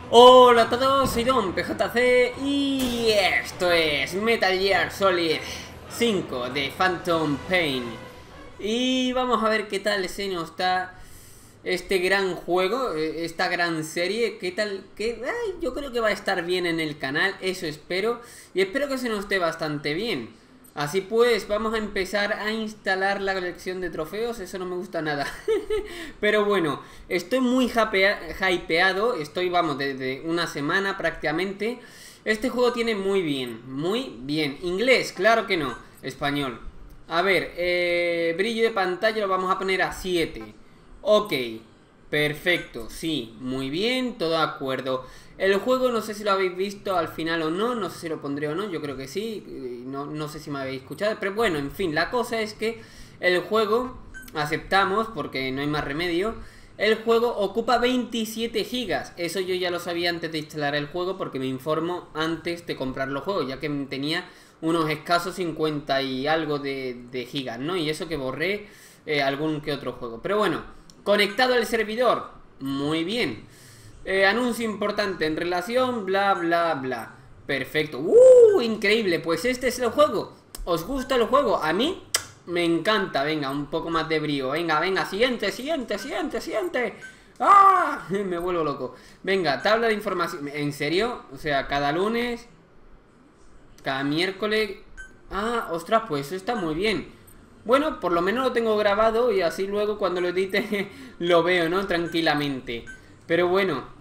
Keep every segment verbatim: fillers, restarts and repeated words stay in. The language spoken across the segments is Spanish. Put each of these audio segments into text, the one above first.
Hola a todos, soy Don P J C y esto es Metal Gear Solid cinco de Phantom Pain. Y vamos a ver qué tal se nos está este gran juego, esta gran serie. Qué tal, que ay, yo creo que va a estar bien en el canal, eso espero. Y espero que se nos esté bastante bien. Así pues, vamos a empezar a instalar la colección de trofeos. Eso no me gusta nada. Pero bueno, estoy muy hypeado. Estoy, vamos, desde una semana prácticamente. Este juego tiene muy bien, muy bien. Inglés, claro que no. Español. A ver, eh, brillo de pantalla lo vamos a poner a siete. Ok, perfecto, sí, muy bien, todo de acuerdo. El juego no sé si lo habéis visto al final o no, no sé si lo pondré o no, yo creo que sí, no, no sé si me habéis escuchado, pero bueno, en fin, la cosa es que el juego, aceptamos porque no hay más remedio, el juego ocupa veintisiete gigas, eso yo ya lo sabía antes de instalar el juego porque me informo antes de comprar los juegos, ya que tenía unos escasos cincuenta y algo de, de gigas, ¿no? Y eso que borré eh, algún que otro juego, pero bueno, conectado al servidor, muy bien. Eh, anuncio importante en relación, bla, bla, bla. Perfecto. ¡Uh! Increíble. Pues este es el juego. ¿Os gusta el juego? A mí me encanta. Venga, un poco más de brío. Venga, venga. Siguiente, siguiente, siguiente, siguiente. ¡Ah! Me vuelvo loco. Venga, tabla de información. ¿En serio? O sea, cada lunes, cada miércoles. Ah, ostras, pues eso está muy bien. Bueno, por lo menos lo tengo grabado y así luego cuando lo edite lo veo, ¿no? Tranquilamente. Pero bueno,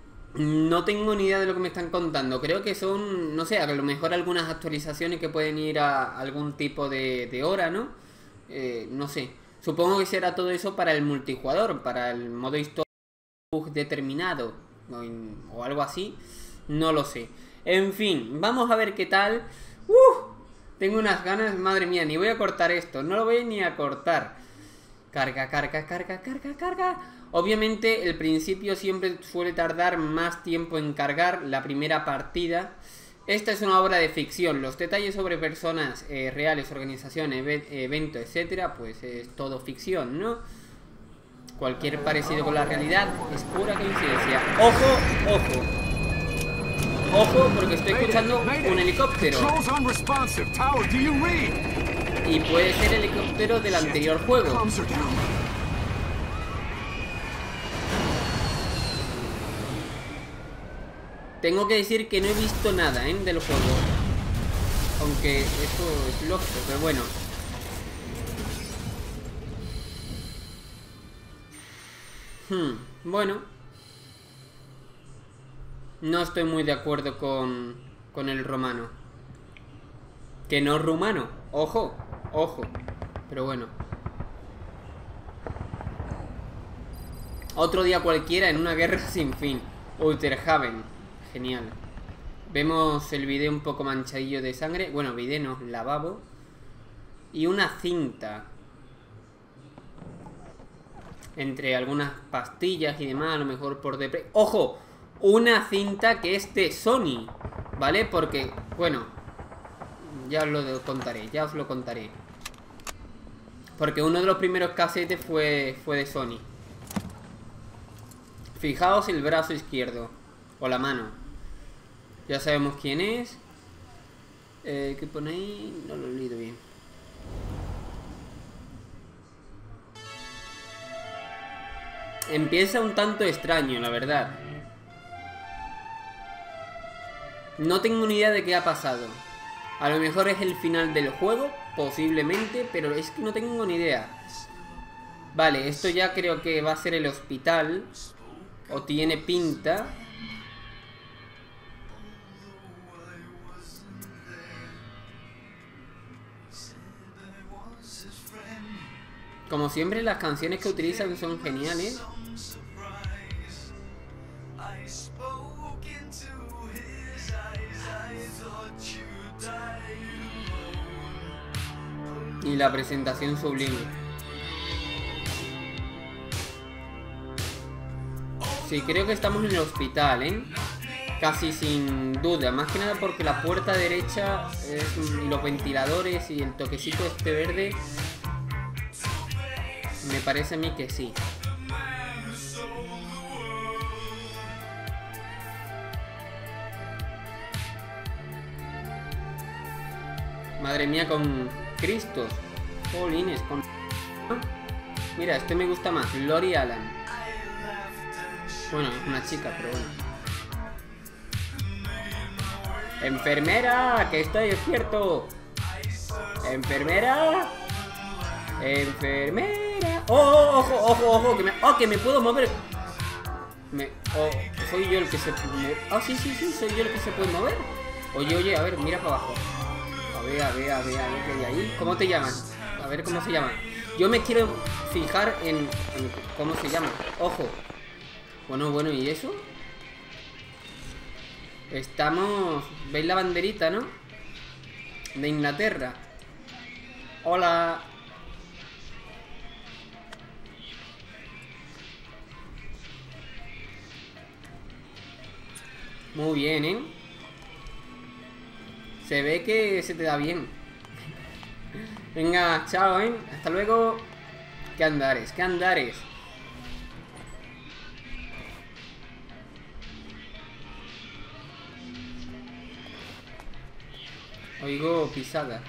no tengo ni idea de lo que me están contando. Creo que son, no sé, a lo mejor algunas actualizaciones que pueden ir a algún tipo de, de hora, ¿no? Eh, no sé. Supongo que será todo eso para el multijugador, para el modo historia determinado o, o algo así. No lo sé. En fin, vamos a ver qué tal. ¡Uh! Tengo unas ganas, madre mía, ni voy a cortar esto. No lo voy ni a cortar. Carga, carga, carga, carga, carga. Obviamente el principio siempre suele tardar más tiempo en cargar la primera partida. Esta es una obra de ficción. Los detalles sobre personas eh, reales, organizaciones, eventos, etcétera, pues es todo ficción, ¿no? Cualquier parecido con la realidad es pura coincidencia. ¡Ojo! ¡Ojo! ¡Ojo! Porque estoy escuchando un helicóptero. Y puede ser el helicóptero del anterior juego. Tengo que decir que no he visto nada, ¿eh? Del juego. Aunque eso es lógico, pero bueno. Hmm, bueno. No estoy muy de acuerdo con, con el romano. Que no es rumano. Ojo, ojo. Pero bueno. Otro día cualquiera en una guerra sin fin. Utterhaven. Genial. Vemos el video un poco manchadillo de sangre. Bueno, video no, lavabo. Y una cinta. Entre algunas pastillas y demás, a lo mejor por depre... ¡Ojo! Una cinta que es de Sony, ¿vale? Porque, bueno, ya os lo contaré, ya os lo contaré. Porque uno de los primeros casetes fue, fue de Sony. Fijaos el brazo izquierdo. O la mano. Ya sabemos quién es. eh, ¿Qué pone ahí? No lo he leído bien. Empieza un tanto extraño, la verdad. No tengo ni idea de qué ha pasado. A lo mejor es el final del juego, posiblemente, pero es que no tengo ni idea. Vale, esto ya creo que va a ser el hospital. O tiene pinta. Como siempre, las canciones que utilizan son geniales. Y la presentación sublime. Sí, creo que estamos en el hospital, ¿eh? Casi sin duda. Más que nada porque la puerta derecha es, y los ventiladores y el toquecito este verde. Me parece a mí que sí. Madre mía, con Cristos. Jolines, con... Mira, este me gusta más. Lori Alan. Bueno, es una chica, pero bueno. ¡Enfermera! ¡Que estoy despierto! ¡Enfermera! ¡Enfermera! ¡Oh, ojo, ojo, ojo! ¡Que me, oh, que me puedo mover! Me, oh, soy yo el que se... Ah, oh, sí, sí, sí, soy yo el que se puede mover. Oye, oye, a ver, mira para abajo. A ver, a ver, a ver, a ver qué hay ahí. ¿Cómo te llamas? A ver cómo se llama. Yo me quiero fijar en, en cómo se llama. Ojo. Bueno, bueno, ¿y eso? Estamos... ¿Veis la banderita, no? De Inglaterra. Hola. Muy bien, ¿eh? Se ve que se te da bien. Venga, chao, ¿eh? Hasta luego. ¿Qué andares? ¿Qué andares? Oigo pisadas.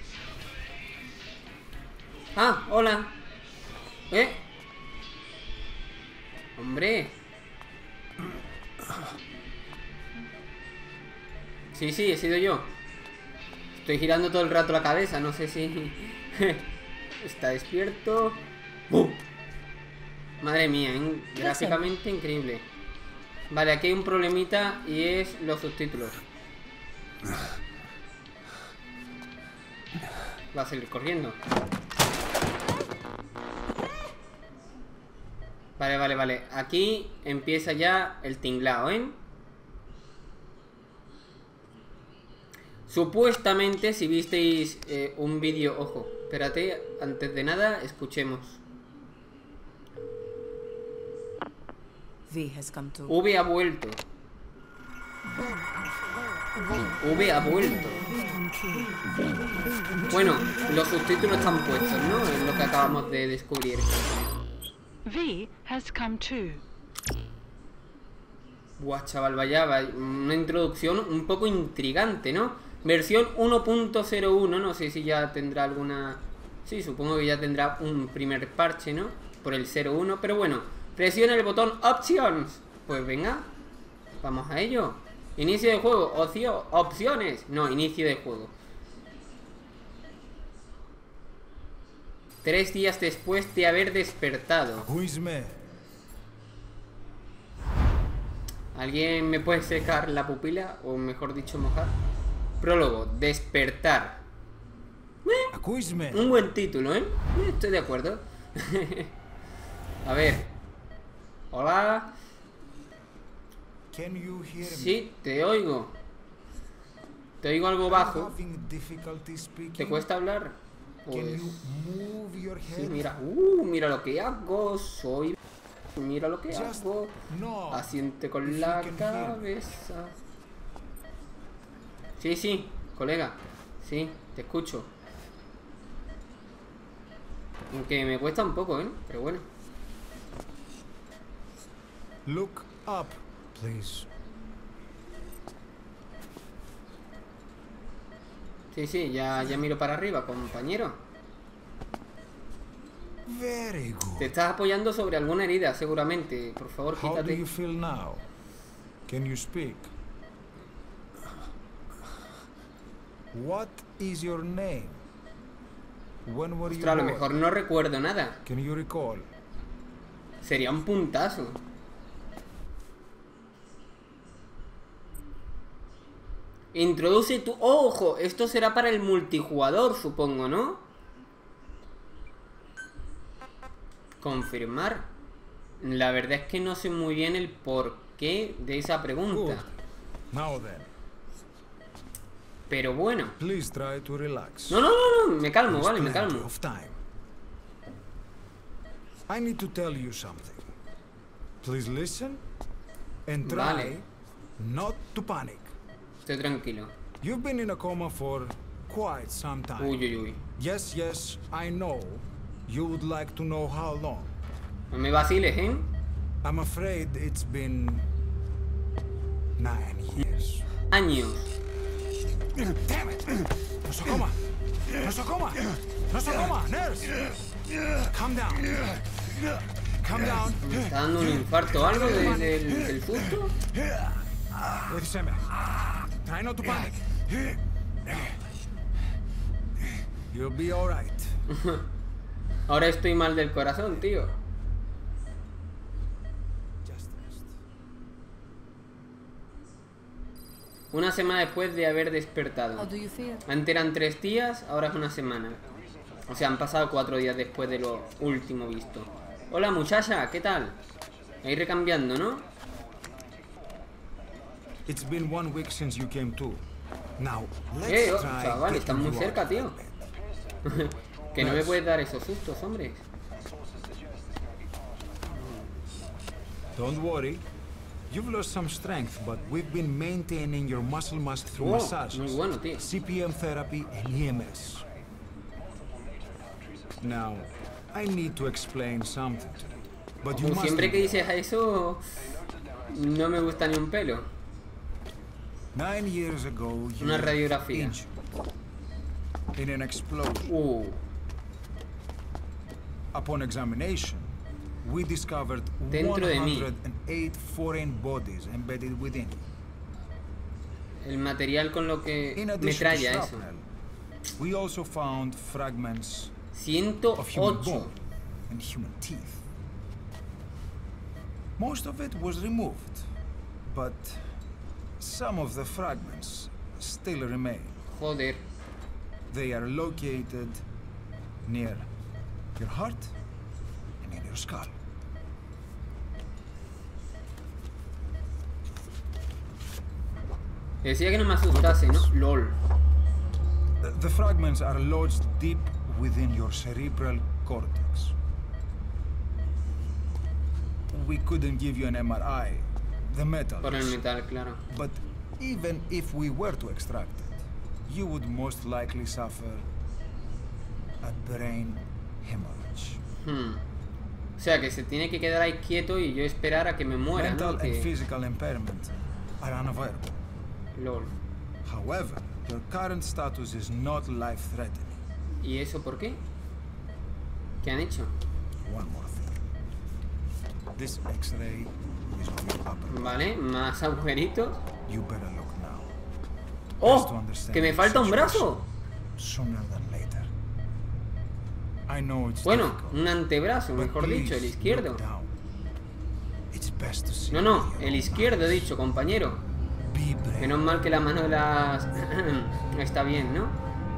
Ah, hola. ¿Eh? Hombre. Sí, sí, he sido yo. Estoy girando todo el rato la cabeza, no sé si... Está despierto. ¡Uh! Madre mía, ¿eh? Gráficamente increíble. Vale, aquí hay un problemita y es los subtítulos. Va a salir corriendo. Vale, vale, vale. Aquí empieza ya el tinglao, ¿eh? Supuestamente, si visteis eh, un vídeo... Ojo, espérate, antes de nada, escuchemos. V ha vuelto. V ha vuelto. Bueno, los subtítulos están puestos, ¿no? Es lo que acabamos de descubrir. V has come too. Buah, chaval, vaya, vaya, una introducción un poco intrigante, ¿no? Versión uno punto cero uno, no sé si ya tendrá alguna... Sí, supongo que ya tendrá un primer parche, ¿no? Por el cero uno, pero bueno. Presiona el botón Options. Pues venga, vamos a ello. Inicio de juego, ocio, opciones. No, inicio de juego. Tres días después de haber despertado. ¿Alguien me puede secar la pupila? O mejor dicho, mojar. Prólogo, despertar. ¿Eh? Un buen título, ¿eh? Estoy de acuerdo. A ver. Hola. Sí, te oigo. Te oigo algo bajo. ¿Te cuesta hablar? Pues... Sí, mira. Uh, mira lo que hago. Soy... Mira lo que hago. Asiente con la cabeza. Sí, sí, colega. Sí, te escucho. Aunque me cuesta un poco, ¿eh? Pero bueno. Look up, please. Sí, sí, ya, ya miro para arriba, compañero. Very good. Te estás apoyando sobre alguna herida, seguramente. Por favor, How do quítate. you feel now? Can you speak? What is your name? When were you Ostras, a lo born? mejor no recuerdo nada. Can you recall? Sería un puntazo. Introduce tu... ¡Oh, ojo! Esto será para el multijugador, supongo, ¿no? Confirmar. La verdad es que no sé muy bien el porqué de esa pregunta. Good. Now then. Pero bueno. Please try to relax. No, no, no, no. Me calmo, There's vale, me plenty calmo. of time. I need to tell you something. Please listen and try Vale. not to panic. Estoy tranquilo. You've been in a coma for quite some time. Uy, uy, uy. Yes, yes, I know. You would like to know how long. No me vaciles, ¿eh? I'm afraid it's been nine years. Años. Damn it! Nosocoma, Nosokoma! Nosokoma! Nurse! Calm down. Calm down. ¿Me está dando un infarto o algo de- del, del susto? Efiseme. Try not to panic. You'll be alright. Ahora estoy mal del corazón, tío. Just rest. Una semana después de haber despertado. How do you feel? Antes eran tres días, ahora es una semana. O sea, han pasado cuatro días después de lo último visto. Hola muchacha, ¿qué tal? Ahí recambiando, ¿no? It's been one week since you came to. Now, let's Eh, oh, try chaval, getting están muy you cerca, out tío. of bed. Que no me puedes dar esos sustos, hombre. Don't worry. You've lost some strength, but we've been maintaining your muscle mass through Oh, massages, muy bueno, tío. C P M therapy, and E M S. Now, I need to explain something to you, but you Como must siempre que know. dices eso, no me gusta ni un pelo. Nine years ago, you Una were radiografía. injured in an explosion. Uh, Upon examination, we discovered Dentro de mí. one hundred eight foreign bodies embedded within. el material con lo que In addition to metralla eso. shrapnel, we also found fragments ciento of human ocho. bone and human teeth. Most of it was removed, but some of the fragments still remain. Joder. They are located near your heart and in your skull. Decía que no me asustase, ¿no? LOL. The, the fragments are lodged deep within your cerebral cortex. We couldn't give you an M R I, the metal, Por el metal, claro. but even if we were to extract it, you would most likely suffer a brain hemorrhage. Hmm. O sea, que se tiene que quedar ahí quieto y yo esperar a que me muera, Mental ¿no? and Que... physical impairment are unavoidable. LOL. However, your current status is not life-threatening. ¿Y eso por qué? ¿Qué han hecho? One more thing. This X-ray is on your upper. Vale, más agujeritos. You better look now. Best to ¡Oh! understand ¡Que me the falta un situation brazo! Sooner than later. I know it's Bueno, difficult, un antebrazo, but mejor dicho, el please izquierdo. look down. It's best to see No, no, with your el own izquierdo he eyes. dicho, compañero. Be brave. Menos mal que la mano de las... está bien, ¿no?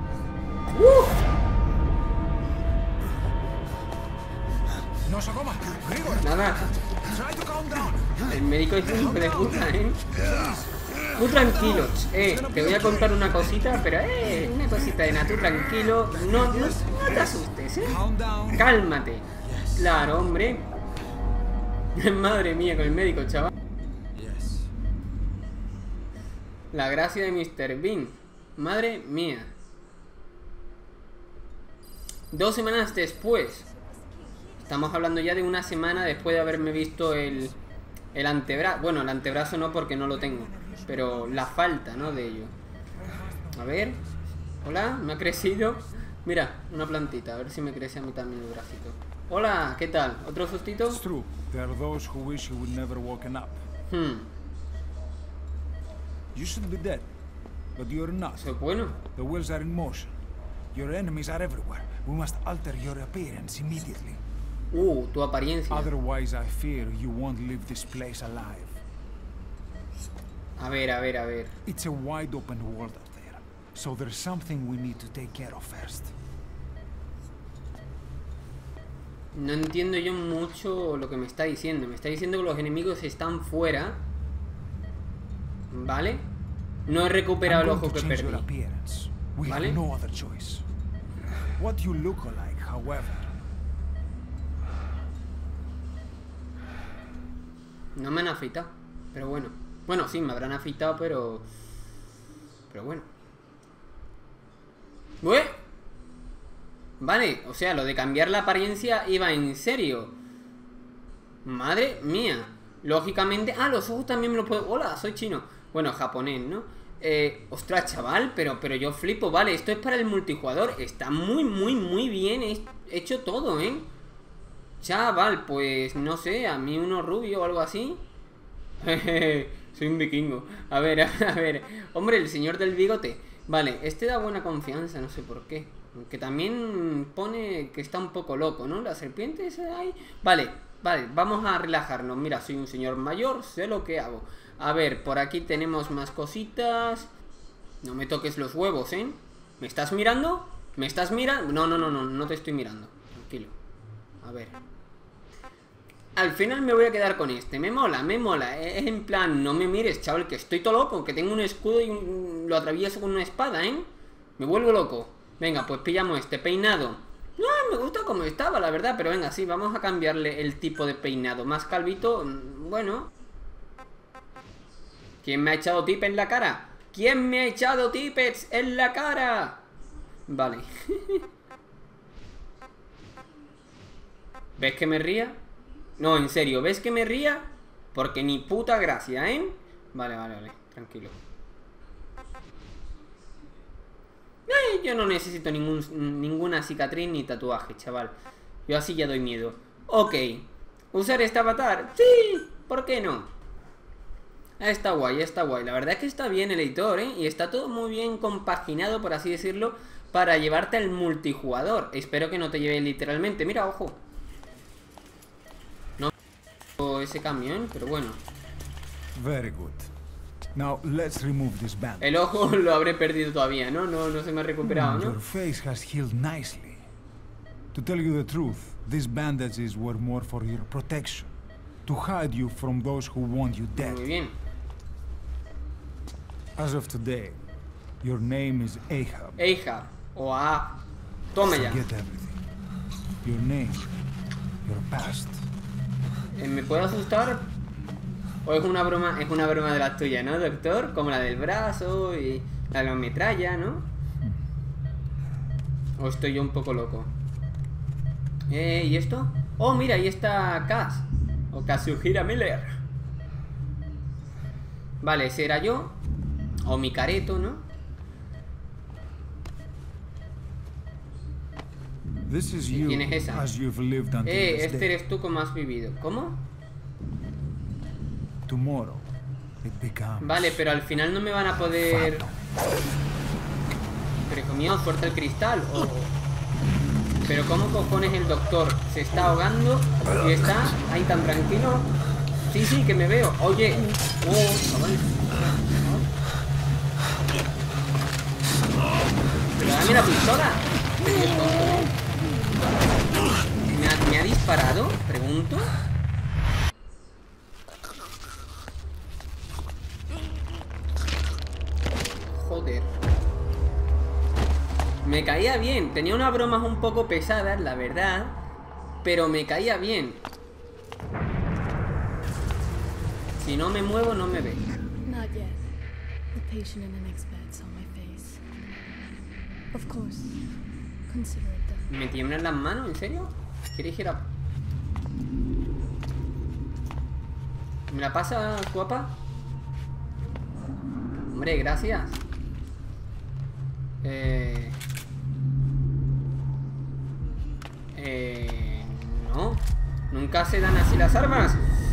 No se coma. Grigor, Nada, try to calm down. el médico es un hijo de puta, ¿eh? Tú tranquilo, eh, te voy a contar una cosita, pero eh, una cosita de nada, tú tranquilo, no, no, no te asustes, eh. Calm down. Cálmate. Claro, hombre. Madre mía, con el médico, chaval. Yes. La gracia de mister Bean. Madre mía. Dos semanas después. Estamos hablando ya de una semana después de haberme visto el, el antebrazo. Bueno, el antebrazo no porque no lo tengo. Pero la falta, ¿no? De ello. A ver. Hola, me ha crecido. Mira, una plantita. A ver si me crece a mí también el bracito. Hola, ¿qué tal? ¿Otro sustito? It's true. There are those who wish you would never woken up. Hmm, You should be dead, but you're not. eso es bueno. The wheels are in motion. Your enemies are everywhere. We must alter your appearance immediately. Uh, tu apariencia. Otherwise, I fear you won't leave this place alive. A ver, a ver, a ver. It's a wide open world out there, so there's something we need to take care of first. No entiendo yo mucho lo que me está diciendo. Me está diciendo que los enemigos están fuera. ¿Vale? No he recuperado el I'm ojo going to que change your perdí. appearance. We Vale. have no other choice. What you look like, however, No me han afeitado. Pero bueno. Bueno, sí, me habrán afeitado, pero... Pero bueno. ¿Ué? Vale, o sea, lo de cambiar la apariencia iba en serio. Madre mía. Lógicamente... Ah, los ojos también me los puedo... Hola, soy chino. Bueno, japonés, ¿no? Eh, ostras, chaval, pero, pero yo flipo. Vale, esto es para el multijugador. Está muy, muy, muy bien hecho todo, ¿eh? Chaval, pues no sé, a mí uno rubio o algo así. Soy un vikingo. A ver, a ver. Hombre, el señor del bigote. Vale, este da buena confianza, no sé por qué. Aunque también pone que está un poco loco, ¿no? La serpiente esa ahí. Vale, vale, vamos a relajarnos. Mira, soy un señor mayor, sé lo que hago. A ver, por aquí tenemos más cositas. No me toques los huevos, ¿eh? ¿Me estás mirando? ¿Me estás mirando? No, no, no, no, no te estoy mirando. Tranquilo. A ver. Al final me voy a quedar con este. Me mola, me mola. Es en plan, no me mires, chaval, que estoy todo loco. Que tengo un escudo y un... lo atravieso con una espada, ¿eh? Me vuelvo loco. Venga, pues pillamos este peinado. No, me gusta como estaba, la verdad. Pero venga, sí, vamos a cambiarle el tipo de peinado. Más calvito, bueno. ¿Quién me ha echado tip en la cara? ¿Quién me ha echado tippets en la cara? Vale. ¿Ves que me ría? No, en serio, ¿ves que me ría? Porque ni puta gracia, ¿eh? Vale, vale, vale, tranquilo. Eh, yo no necesito ningún, ninguna cicatriz ni tatuaje, chaval. Yo así ya doy miedo. Ok, ¿usar este avatar? Sí, ¿por qué no? Está guay, está guay. La verdad es que está bien el editor, ¿eh? Y está todo muy bien compaginado, por así decirlo, para llevarte al multijugador. Espero que no te lleve literalmente. Mira, ojo. No ese camión, pero bueno. Very good. Now let's remove this band. El ojo lo habré perdido todavía, ¿no? No, no se me ha recuperado, ¿no? Your face has healed nicely. To tell you the truth, these bandages were more for your protection, to hide you from those who want you dead. Muy bien. As of today, your name is Ahab. Ahab o A. Toma ya. Forget everything. Your name, your past. Eh, ¿Me puedo asustar? ¿O es una broma? Es una broma de las tuyas, ¿no, doctor? Como la del brazo y la de la metralla, ¿no? ¿O estoy yo un poco loco? Eh, ¿y esto? Oh, mira, ahí está Kaz. O Kazuhira Miller. Vale, ese era yo. O mi careto, ¿no? This is ¿Y you, quién es esa? as you've lived until Eh, this este day. eres tú como has vivido. ¿Cómo? Tomorrow, it becomes Vale, pero al final no me van a poder... Pero hijo mío, suelta el cristal. O... Pero ¿cómo cojones el doctor se está ahogando y está ahí tan tranquilo? Sí, sí, que me veo. Oye. Oh, chaval. Pero dame la pistola. ¿Me ha, ¿Me ha disparado? Pregunto. Joder. Me caía bien. Tenía unas bromas un poco pesadas, la verdad. Pero me caía bien. Si no me muevo, no me ve. Not yet. The patient and the next bed saw my face. Of course. Consider it done. ¿Me tiemblan las manos? ¿En serio? ¿Quieres ir a...? ¿Me la pasa, guapa? Hombre, gracias. Eh... Eh... No. Nunca se dan así las armas.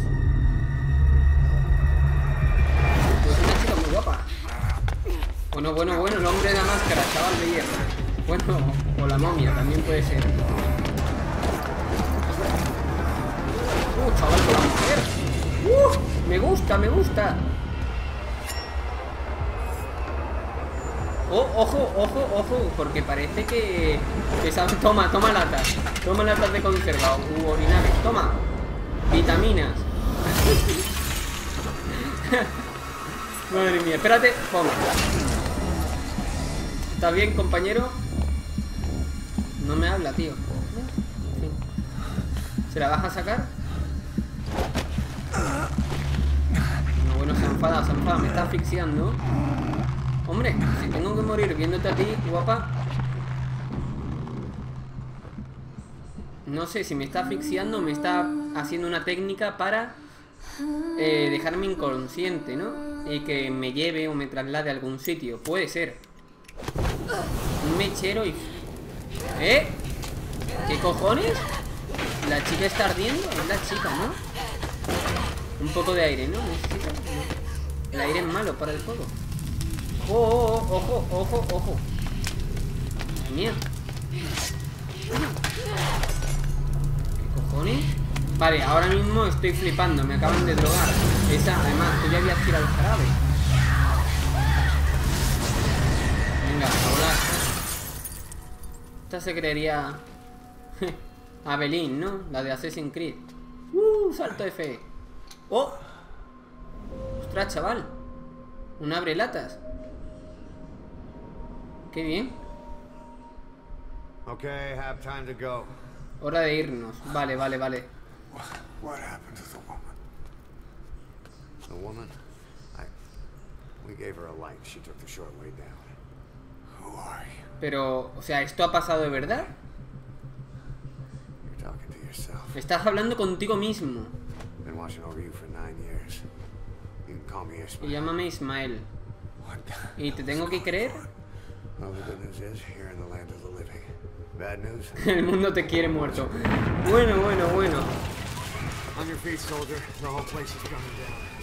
Pues una chica muy guapa. Bueno, bueno, bueno, el hombre de la máscara, chaval de hierro. Bueno, o la momia, también puede ser. Uh, chaval, con la mujer. Uh, me gusta, me gusta. Oh, ojo, ojo, ojo, porque parece que... que sabe... Toma, toma latas. Toma latas de conserva, u orinares. Toma. Vitaminas. Madre mía, espérate. Toma. ¿Estás bien, compañero? No me habla, tío. En fin. ¿Se la vas a sacar? No, bueno, se ha enfadado, se ha enfadado. Me está asfixiando. Hombre, si tengo que morir viéndote a ti, guapa. No sé si me está asfixiando o me está haciendo una técnica para eh, dejarme inconsciente, ¿no? Y que me lleve o me traslade a algún sitio. Puede ser. Un mechero y... ¿Eh? ¿Qué cojones? La chica está ardiendo. Es la chica, ¿no? Un poco de aire, ¿no? Necesito... El aire es malo para el fuego. ¡Oh, oh, oh! ¡Ojo, ojo, ojo! ¡Madre mía! ¿Qué cojones? Vale, ahora mismo estoy flipando. Me acaban de drogar. Esa, además, tú ya habías tirado el jarabe. Venga, a volar. Esta se creería... Abelín, ¿no? La de Assassin's Creed. ¡Uh! Salto de fe. ¡Oh! ¡Ostras, chaval! Un abrelatas. ¡Qué bien! Okay, have time to go. Hora de irnos. Vale, vale, vale. What happened to the woman? The woman? I... We gave her a light. She took the short way down. Who are you? Pero, o sea, ¿esto ha pasado de verdad? You're talking to yourself. Estás hablando contigo mismo. Been watching over you for nine years. You can call me Y Ismael. llámame Ismael. What? ¿Y te tengo que creer? Well, the good news is, you're in the land of the living. Bad news? El mundo te quiere muerto. Bueno, bueno, bueno. On your feet, soldier. The whole place is coming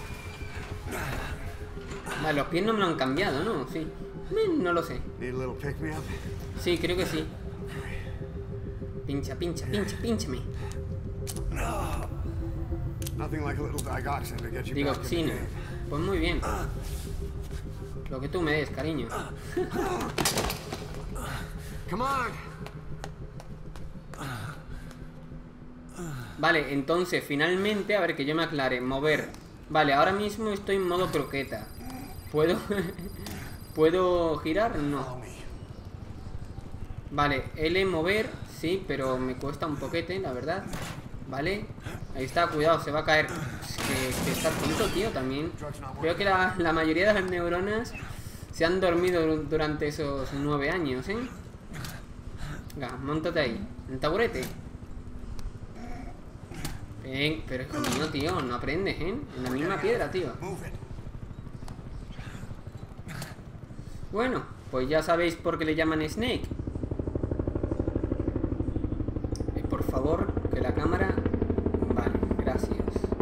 down. Vale, los pies no me lo han cambiado, ¿no? Sí. Mm, No lo sé. Need a little pick-me-up? Sí, creo que sí. Pincha, pincha, pincha, pinchame. Nothing like a little digoxin to get you back in the Digoxina. game. Pues muy bien. Lo que tú me des, cariño. Come on! Vale, entonces, finalmente, a ver, que yo me aclare. Mover. Vale, ahora mismo estoy en modo croqueta. ¿Puedo? ¿Puedo girar? No. Vale, L mover, sí, pero me cuesta un poquete, la verdad. Vale, ahí está, cuidado, se va a caer. Es que, que está tonto, tío, también. Creo que la, la mayoría de las neuronas se han dormido dur- durante esos nueve años, ¿eh? Venga, móntate ahí, en el taburete. Ven, pero hijo mío, tío, no aprendes, ¿eh? En la misma piedra, tío. Bueno, pues ya sabéis por qué le llaman Snake. Eh, por favor, que la cámara... Vale, gracias.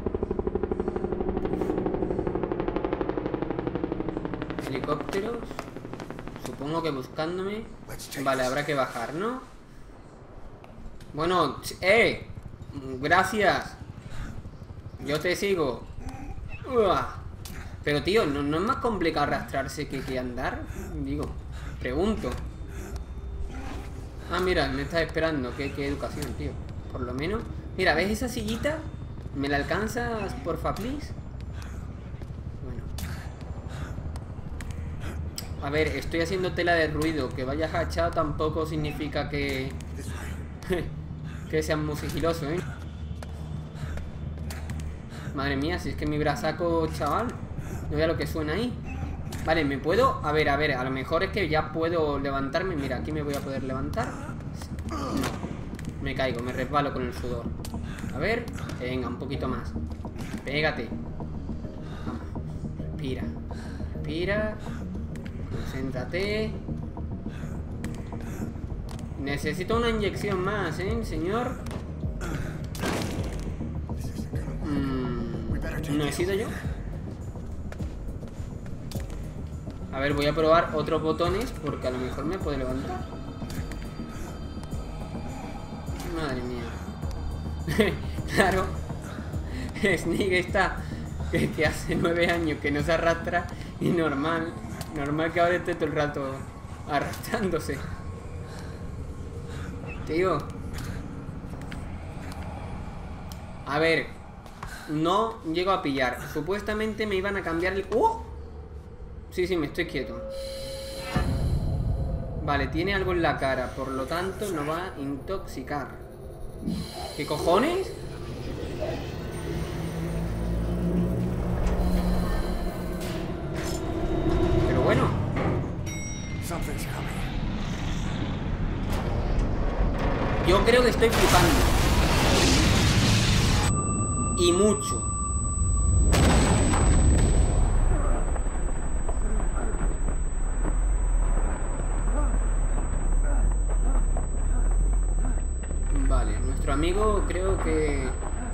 Helicópteros. Supongo que buscándome. Vale, habrá que bajar, ¿no? Bueno, ch- ¡eh! Gracias. Yo te sigo. Uah. Pero tío, ¿no, ¿no es más complicado arrastrarse que, que andar? Digo, pregunto. Ah, mira, me estás esperando. Qué, qué educación, tío. Por lo menos. Mira, ¿ves esa sillita? ¿Me la alcanzas, porfa, please? Bueno. A ver, estoy haciendo tela de ruido. Que vayas agachado tampoco significa que... que seas muy sigiloso, ¿eh? Madre mía, si es que mi brazaco, chaval. No vea lo que suena ahí. Vale, ¿me puedo? A ver, a ver, a lo mejor es que ya puedo levantarme. Mira, aquí me voy a poder levantar. No, me caigo, me resbalo con el sudor. A ver, venga, un poquito más. Pégate. Vamos, respira. Respira. Concéntrate. Necesito una inyección más, ¿eh, señor? Mm, ¿no he sido yo? A ver, voy a probar otros botones porque a lo mejor me puede levantar. Madre mía. Claro. Snake está que, que hace nueve años que no se arrastra y normal. Normal que ahora esté todo el rato arrastrándose. Tío. A ver. No llego a pillar. Supuestamente me iban a cambiar el... ¡Uh! Sí, sí, me estoy quieto. Vale, tiene algo en la cara. Por lo tanto, no va a intoxicar. ¿Qué cojones? Pero bueno. Something's coming. Yo creo que estoy flipando. Y mucho. nuestro amigo creo que...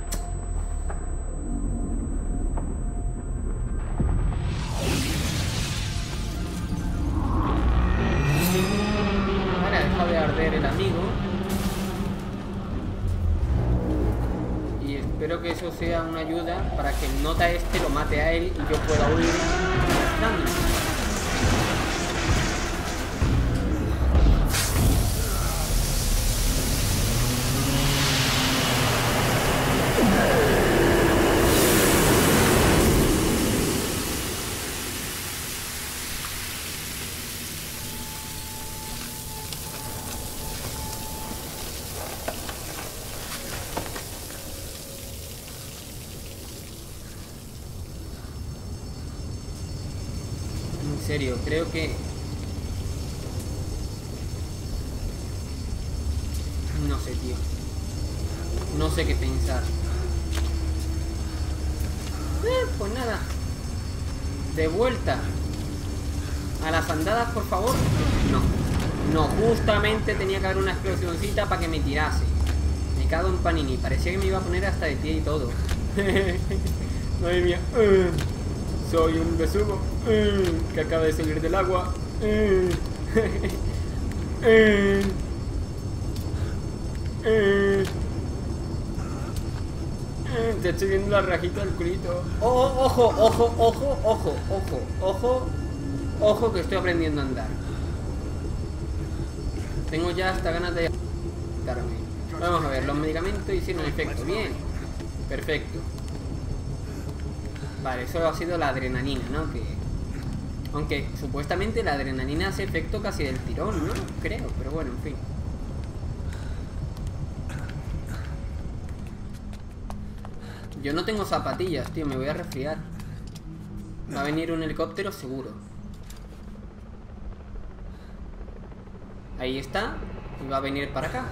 Vale, ha dejado de arder el amigo. Y espero que eso sea una ayuda para que el nota este lo mate a él y yo pueda huir arrastrándome. En serio, creo que... No sé, tío. No sé qué pensar. Eh, pues nada. De vuelta. A las andadas, por favor. No. No, justamente tenía que haber una explosioncita para que me tirase. Me cago en Panini. Parecía que me iba a poner hasta de pie y todo. Madre mía. Uh. Soy un besugo uh, que acaba de salir del agua. Uh, uh, uh, uh, te estoy viendo la rajita del culito. Oh, ojo, ojo, ojo, ojo, ojo, ojo, ojo que estoy aprendiendo a andar. Tengo ya hasta ganas de darme. Vamos a ver, los medicamentos hicieron efecto. Bien, perfecto. Vale, eso ha sido la adrenalina, ¿no? Que... Aunque supuestamente la adrenalina hace efecto casi del tirón, ¿no? Creo, pero bueno, en fin. Yo no tengo zapatillas, tío, me voy a resfriar. Va a venir un helicóptero seguro. Ahí está. Y va a venir para acá.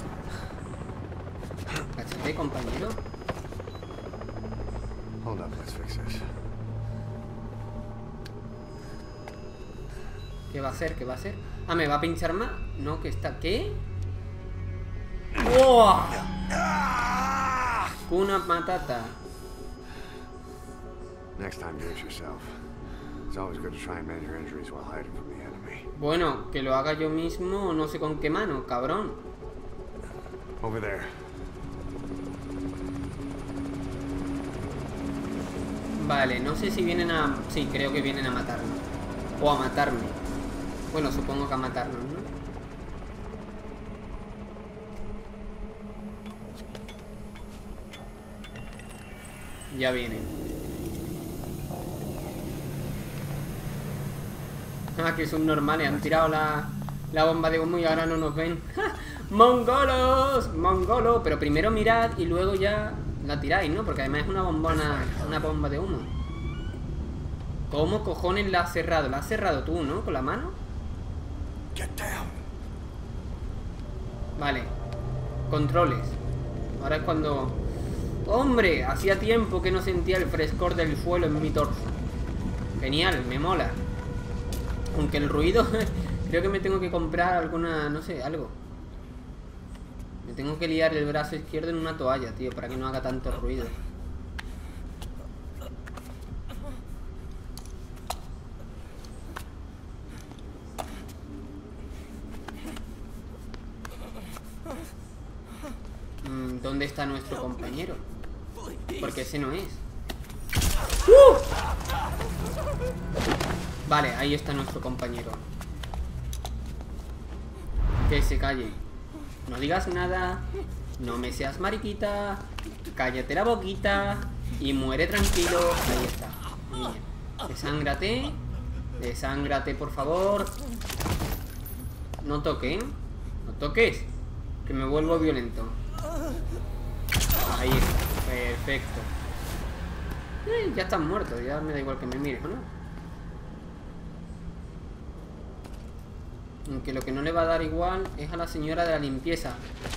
Cáchate, compañero. Hold up, let's fix this. ¿Qué va a hacer? ¿Qué va a hacer? Ah, ¿me va a pinchar más? No, que está... ¿Qué? ¡Wow! Una matata. Next time, do it yourself. It's always good to try and manage your injuries while hiding from the enemy. Bueno, que lo haga yo mismo, no sé con qué mano, cabrón. Over there. Vale, no sé si vienen a... Sí, creo que vienen a matarme. O a matarme. Bueno, supongo que a matarnos, ¿no? Ya vienen. Ah, que son normales. Han tirado la, la bomba de humo y ahora no nos ven. ¡Ja! ¡Mongolos! ¡Mongolos! Pero primero mirad y luego ya la tiráis, ¿no? Porque además es una bombona, una bomba de humo. ¿Cómo cojones la has cerrado? La has cerrado tú, ¿no? Con la mano. Vale. Controles. Ahora es cuando... ¡Hombre! Hacía tiempo que no sentía el frescor del suelo en mi torso. Genial, me mola. Aunque el ruido... Creo que me tengo que comprar alguna... No sé, algo. Me tengo que liar el brazo izquierdo en una toalla, tío, para que no haga tanto ruido. ¿Dónde está nuestro compañero? Porque ese no es. ¡Uh! Vale, ahí está nuestro compañero. Que se calle. No digas nada. No me seas mariquita. Cállate la boquita. Y muere tranquilo. Ahí está. Bien. Desángrate. Desángrate, por favor. No toquen. No toques. Que me vuelvo violento. Ahí está, perfecto. eh, Ya están muertos, ya me da igual que me mires, ¿no? Aunque lo que no le va a dar igual es a la señora de la limpieza.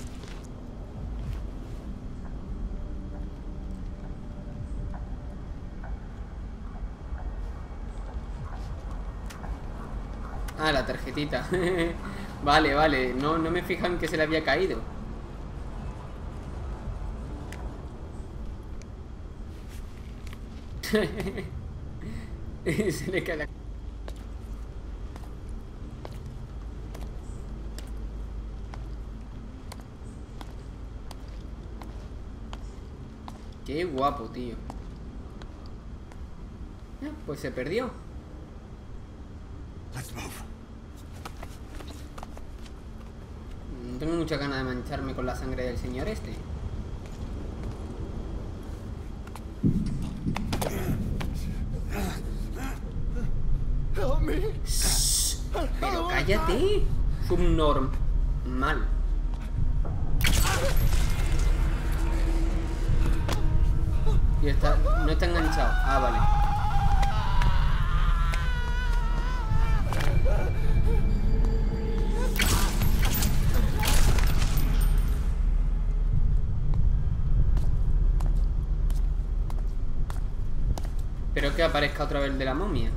Ah, la tarjetita. Vale, vale, no, no me fijan que se le había caído. Se le cae la... Qué guapo, tío. Eh, pues se perdió. Let's move. No tengo mucha ganas de mancharme con la sangre del señor este. Help me. Pero cállate. Subnormal. Y está, no está enganchado. Ah, vale. Pero que aparezca otra vez el de la momia.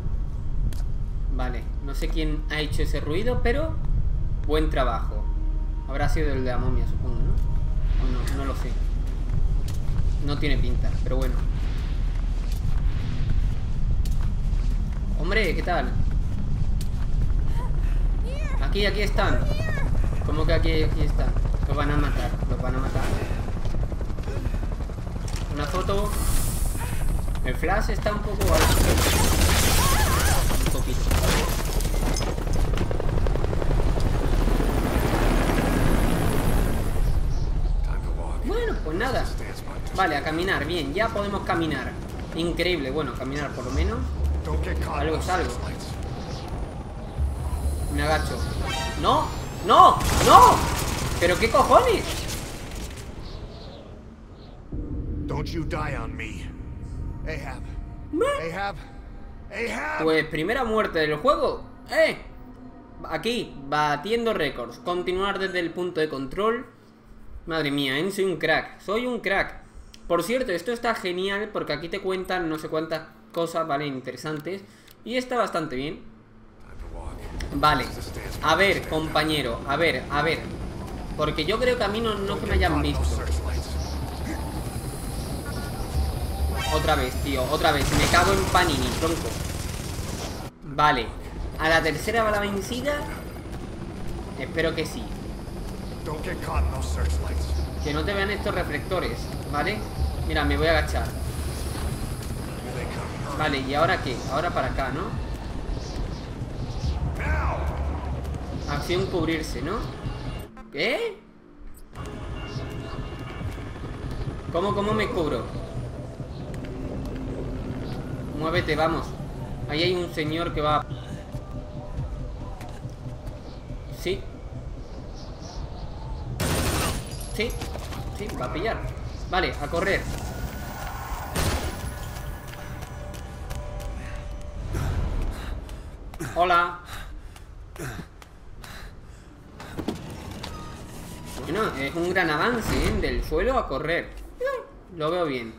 Vale, no sé quién ha hecho ese ruido, pero buen trabajo. Habrá sido el de la momia, supongo, ¿no? O no, no lo sé. No tiene pinta, pero bueno. Hombre, ¿qué tal? Aquí, aquí están. ¿Cómo que aquí, aquí están? Los van a matar, los van a matar. Una foto. El flash está un poco alto. Un poquito. Bueno, pues nada. Vale, a caminar, bien, ya podemos caminar. Increíble, bueno, caminar por lo menos. Algo es algo. Me agacho. ¡No! ¡No! ¡No! ¿Pero qué cojones? Don't you die on me. Ahab. Ahab. Ahab. Pues primera muerte del juego. ¡Eh! Aquí, batiendo récords. Continuar desde el punto de control. Madre mía, ¿eh? Soy un crack. Soy un crack. Por cierto, esto está genial porque aquí te cuentan no sé cuántas cosas, ¿vale? Interesantes. Y está bastante bien. Vale. A ver, compañero. A ver, a ver. Porque yo creo que a mí no, no que me hayan visto. Otra vez, tío. Otra vez. Me cago en Panini, tronco. Vale. A la tercera bala vencida. Espero que sí. Que no te vean estos reflectores, ¿vale? Mira, me voy a agachar. Vale, ¿y ahora qué? Ahora para acá, ¿no? Acción cubrirse, ¿no? ¿Qué? ¿Cómo, cómo me cubro? Muévete, vamos. Ahí hay un señor que va... Sí. Sí, sí, va a pillar. Vale, a correr. Hola. Bueno, es un gran avance, ¿eh? Del suelo a correr. Lo veo bien.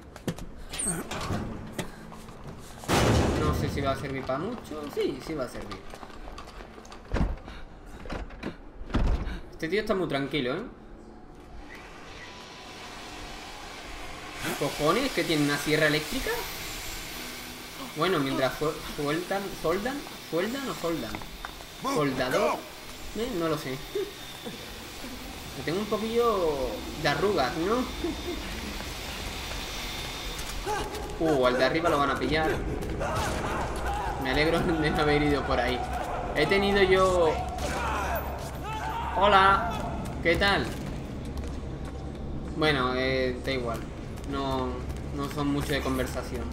No sé si va a servir para mucho. Sí, sí va a servir. Este tío está muy tranquilo, ¿eh? ¿Cojones? ¿Que tiene una sierra eléctrica? Bueno, mientras sueltan, soldan, sueldan o soldan. Soldador. ¿Eh? No lo sé. Me tengo un poquillo de arrugas, ¿no? Uh, al de arriba lo van a pillar. Me alegro de no haber ido por ahí. He tenido yo... Hola. ¿Qué tal? Bueno, eh, da igual. No, no son mucho de conversación.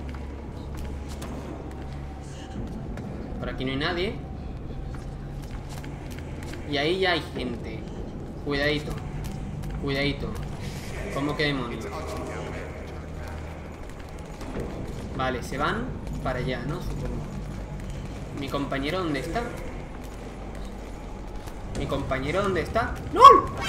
Por aquí no hay nadie. Y ahí ya hay gente. Cuidadito. Cuidadito. ¿Cómo que demonios? Vale, se van para allá, ¿no? Supongo. ¿Mi compañero dónde está? ¿Mi compañero dónde está? ¡No!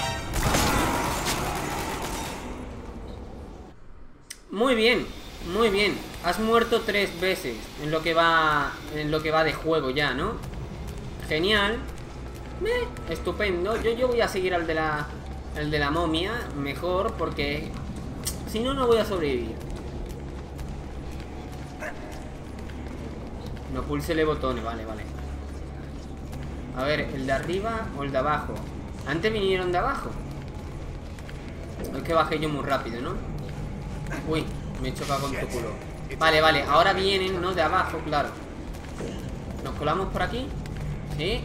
Muy bien, muy bien. Has muerto tres veces en lo que va en lo que va de juego ya, ¿no? Genial. Eh, estupendo. Yo, yo voy a seguir al de la al de la momia mejor porque si no no voy a sobrevivir. No pulse el botón, vale, vale. A ver, ¿el de arriba o el de abajo? Antes vinieron de abajo. Es que bajé yo muy rápido, ¿no? Uy, me he chocado con tu culo. Vale, vale, ahora vienen, ¿no? De abajo, claro. ¿Nos colamos por aquí? Sí.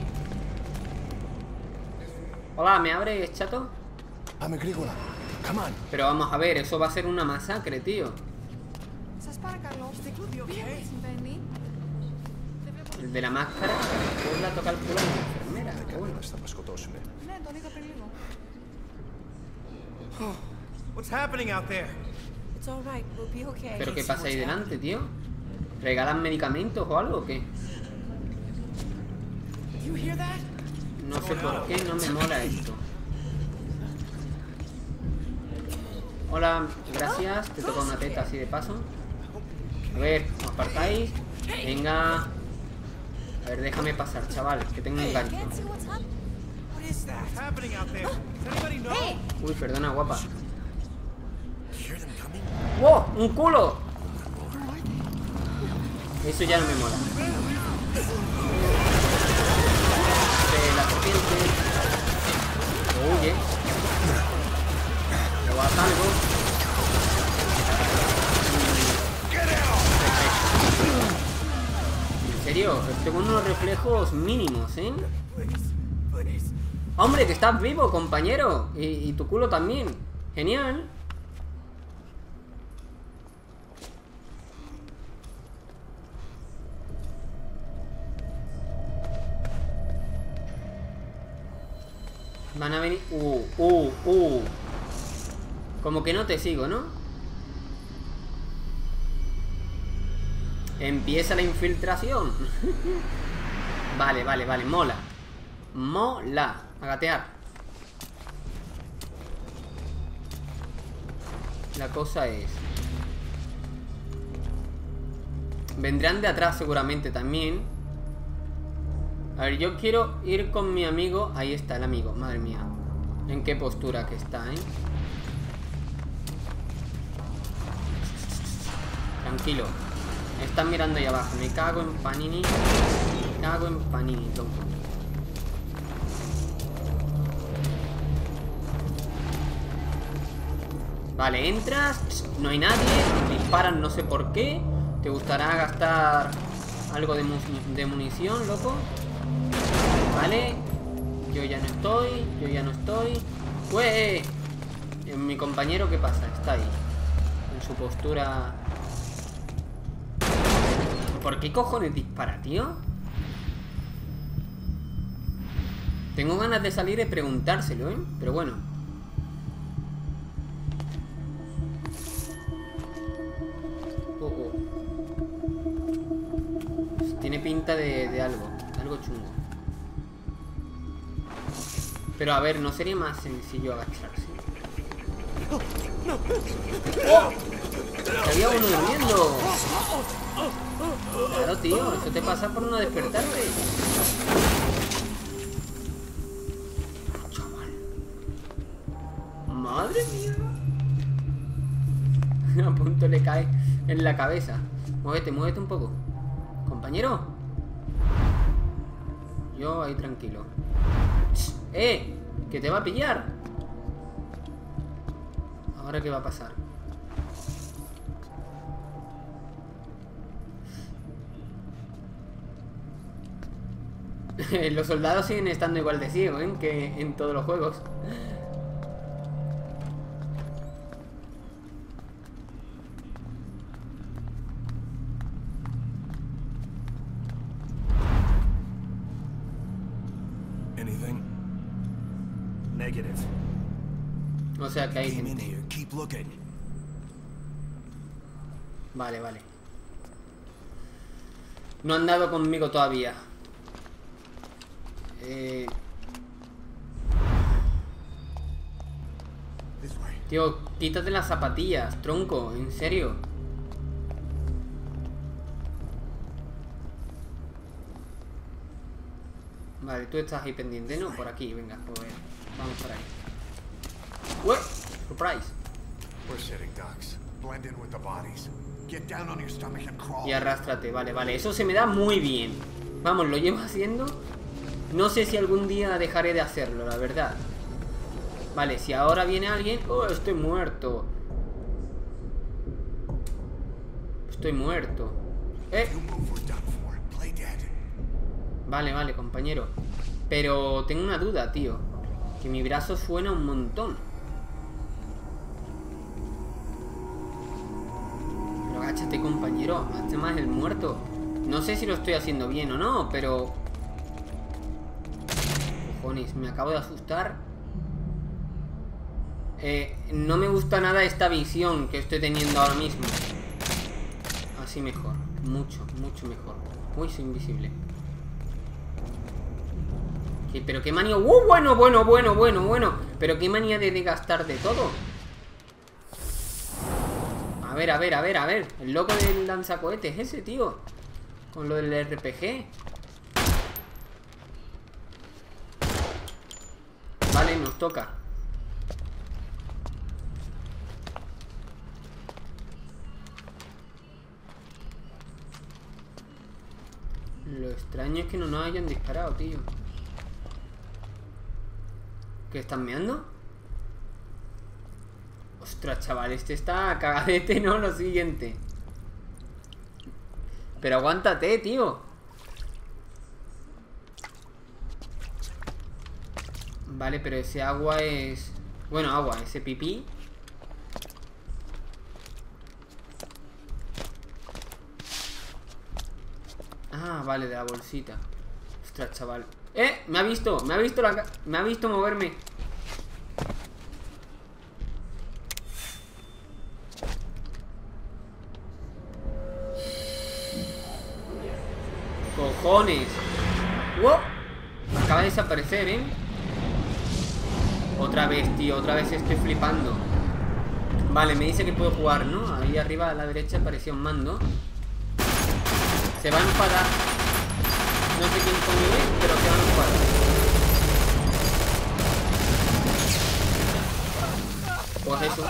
Hola, ¿me abres, chato? Pero vamos a ver, eso va a ser una masacre, tío. El de la máscara, pues la toca el culo a la enfermera. Qué bueno. What's happening out there? It's all right. We'll be okay. ¿Pero qué pasa ahí delante, tío? ¿Regalan medicamentos o algo o qué? You hear that? No sé por qué, no me mola esto. Hola, gracias. Te toca una teta así de paso. A ver, ¿os apartáis? Venga. A ver, déjame pasar, chaval, que tengo un gancho. What is that? What's happening out there? Does anybody know? Uy, perdona, guapa. ¡Wow! ¡Un culo! Eso ya no me mola. De la serpiente. Oye. Lo va algo. En serio, tengo unos reflejos mínimos, ¿eh? Hombre, que estás vivo, compañero. Y, y tu culo también. Genial. Van a venir... Uh, uh, uh. Como que no te sigo, ¿no? Empieza la infiltración. Vale, vale, vale, mola. Mola. A gatear. La cosa es... vendrán de atrás seguramente también. A ver, yo quiero ir con mi amigo. Ahí está el amigo, madre mía. En qué postura que está, ¿eh? Tranquilo. Me están mirando ahí abajo. Me cago en Panini. Me cago en Panini, tronco. Vale, entras. No hay nadie. Disparan no sé por qué. ¿Te gustará gastar algo de, mu de munición, loco? Vale. Yo ya no estoy. Yo ya no estoy. ¡Ué! Mi compañero, ¿qué pasa? Está ahí. En su postura... ¿Por qué cojones dispara, tío? Tengo ganas de salir y preguntárselo, ¿eh? Pero bueno. Oh, oh. Tiene pinta de, de algo. De algo chungo. Pero a ver, ¿no sería más sencillo agacharse? ¡Oh! ¡Había uno durmiendo! Claro, tío, eso te pasa por no despertarte. Chaval. Madre mía. A punto le cae en la cabeza. Muévete, muévete un poco. Compañero. Yo ahí tranquilo. ¡Eh! ¡Que te va a pillar! ¿Ahora qué va a pasar? Los soldados siguen estando igual de ciegos, ¿eh? Que en todos los juegos. Anything? Negative. O sea que hay Came in gente. here. Keep looking. Vale, vale. No han dado conmigo todavía. Eh... Tío, quítate las zapatillas, tronco, en serio. Vale, tú estás ahí pendiente, ¿no? Por aquí, venga, pues vamos por ahí. ¡Ué! Surprise. We're sitting ducks. Blend in with the bodies. Get down on your stomach and crawl. Y arrástrate, vale, vale. Eso se me da muy bien. Vamos, lo llevo haciendo. No sé si algún día dejaré de hacerlo, la verdad. Vale, si ahora viene alguien... Oh, estoy muerto. Estoy muerto. Eh. You move, we're done for. Play dead. Vale, vale, compañero. Pero tengo una duda, tío. Que mi brazo suena un montón. Pero agáchate, compañero. Hazte más el muerto. No sé si lo estoy haciendo bien o no, pero... Cojones, me acabo de asustar. Eh, no me gusta nada esta visión que estoy teniendo ahora mismo. Así mejor. Mucho, mucho mejor. Uy, soy invisible. ¿Qué, pero qué manía... ¡Uh! Bueno, bueno, bueno, bueno, bueno. Pero qué manía de, de gastar de todo. A ver, a ver, a ver, a ver. El loco del lanzacohetes ese, tío. Con lo del R P G. Vale, nos toca. Lo extraño es que no nos hayan disparado, tío. ¿Qué están meando? Ostras, chaval, este está cagadete, ¿no? Lo siguiente. Pero aguántate, tío. Vale, pero ese agua es... Bueno, agua, ese pipí. Ah, vale, de la bolsita. Ostras, chaval. ¡Eh! Me ha visto, me ha visto la... ca- Me ha visto moverme. ¡Cojones! ¡Wow! Acaba de desaparecer, ¿eh? Otra vez, tío, otra vez estoy flipando. Vale, me dice que puedo jugar, ¿no? Ahí arriba a la derecha aparecía un mando. Se va a enfadar. No sé quién coño es, pero se va a enfadar. Pues eso.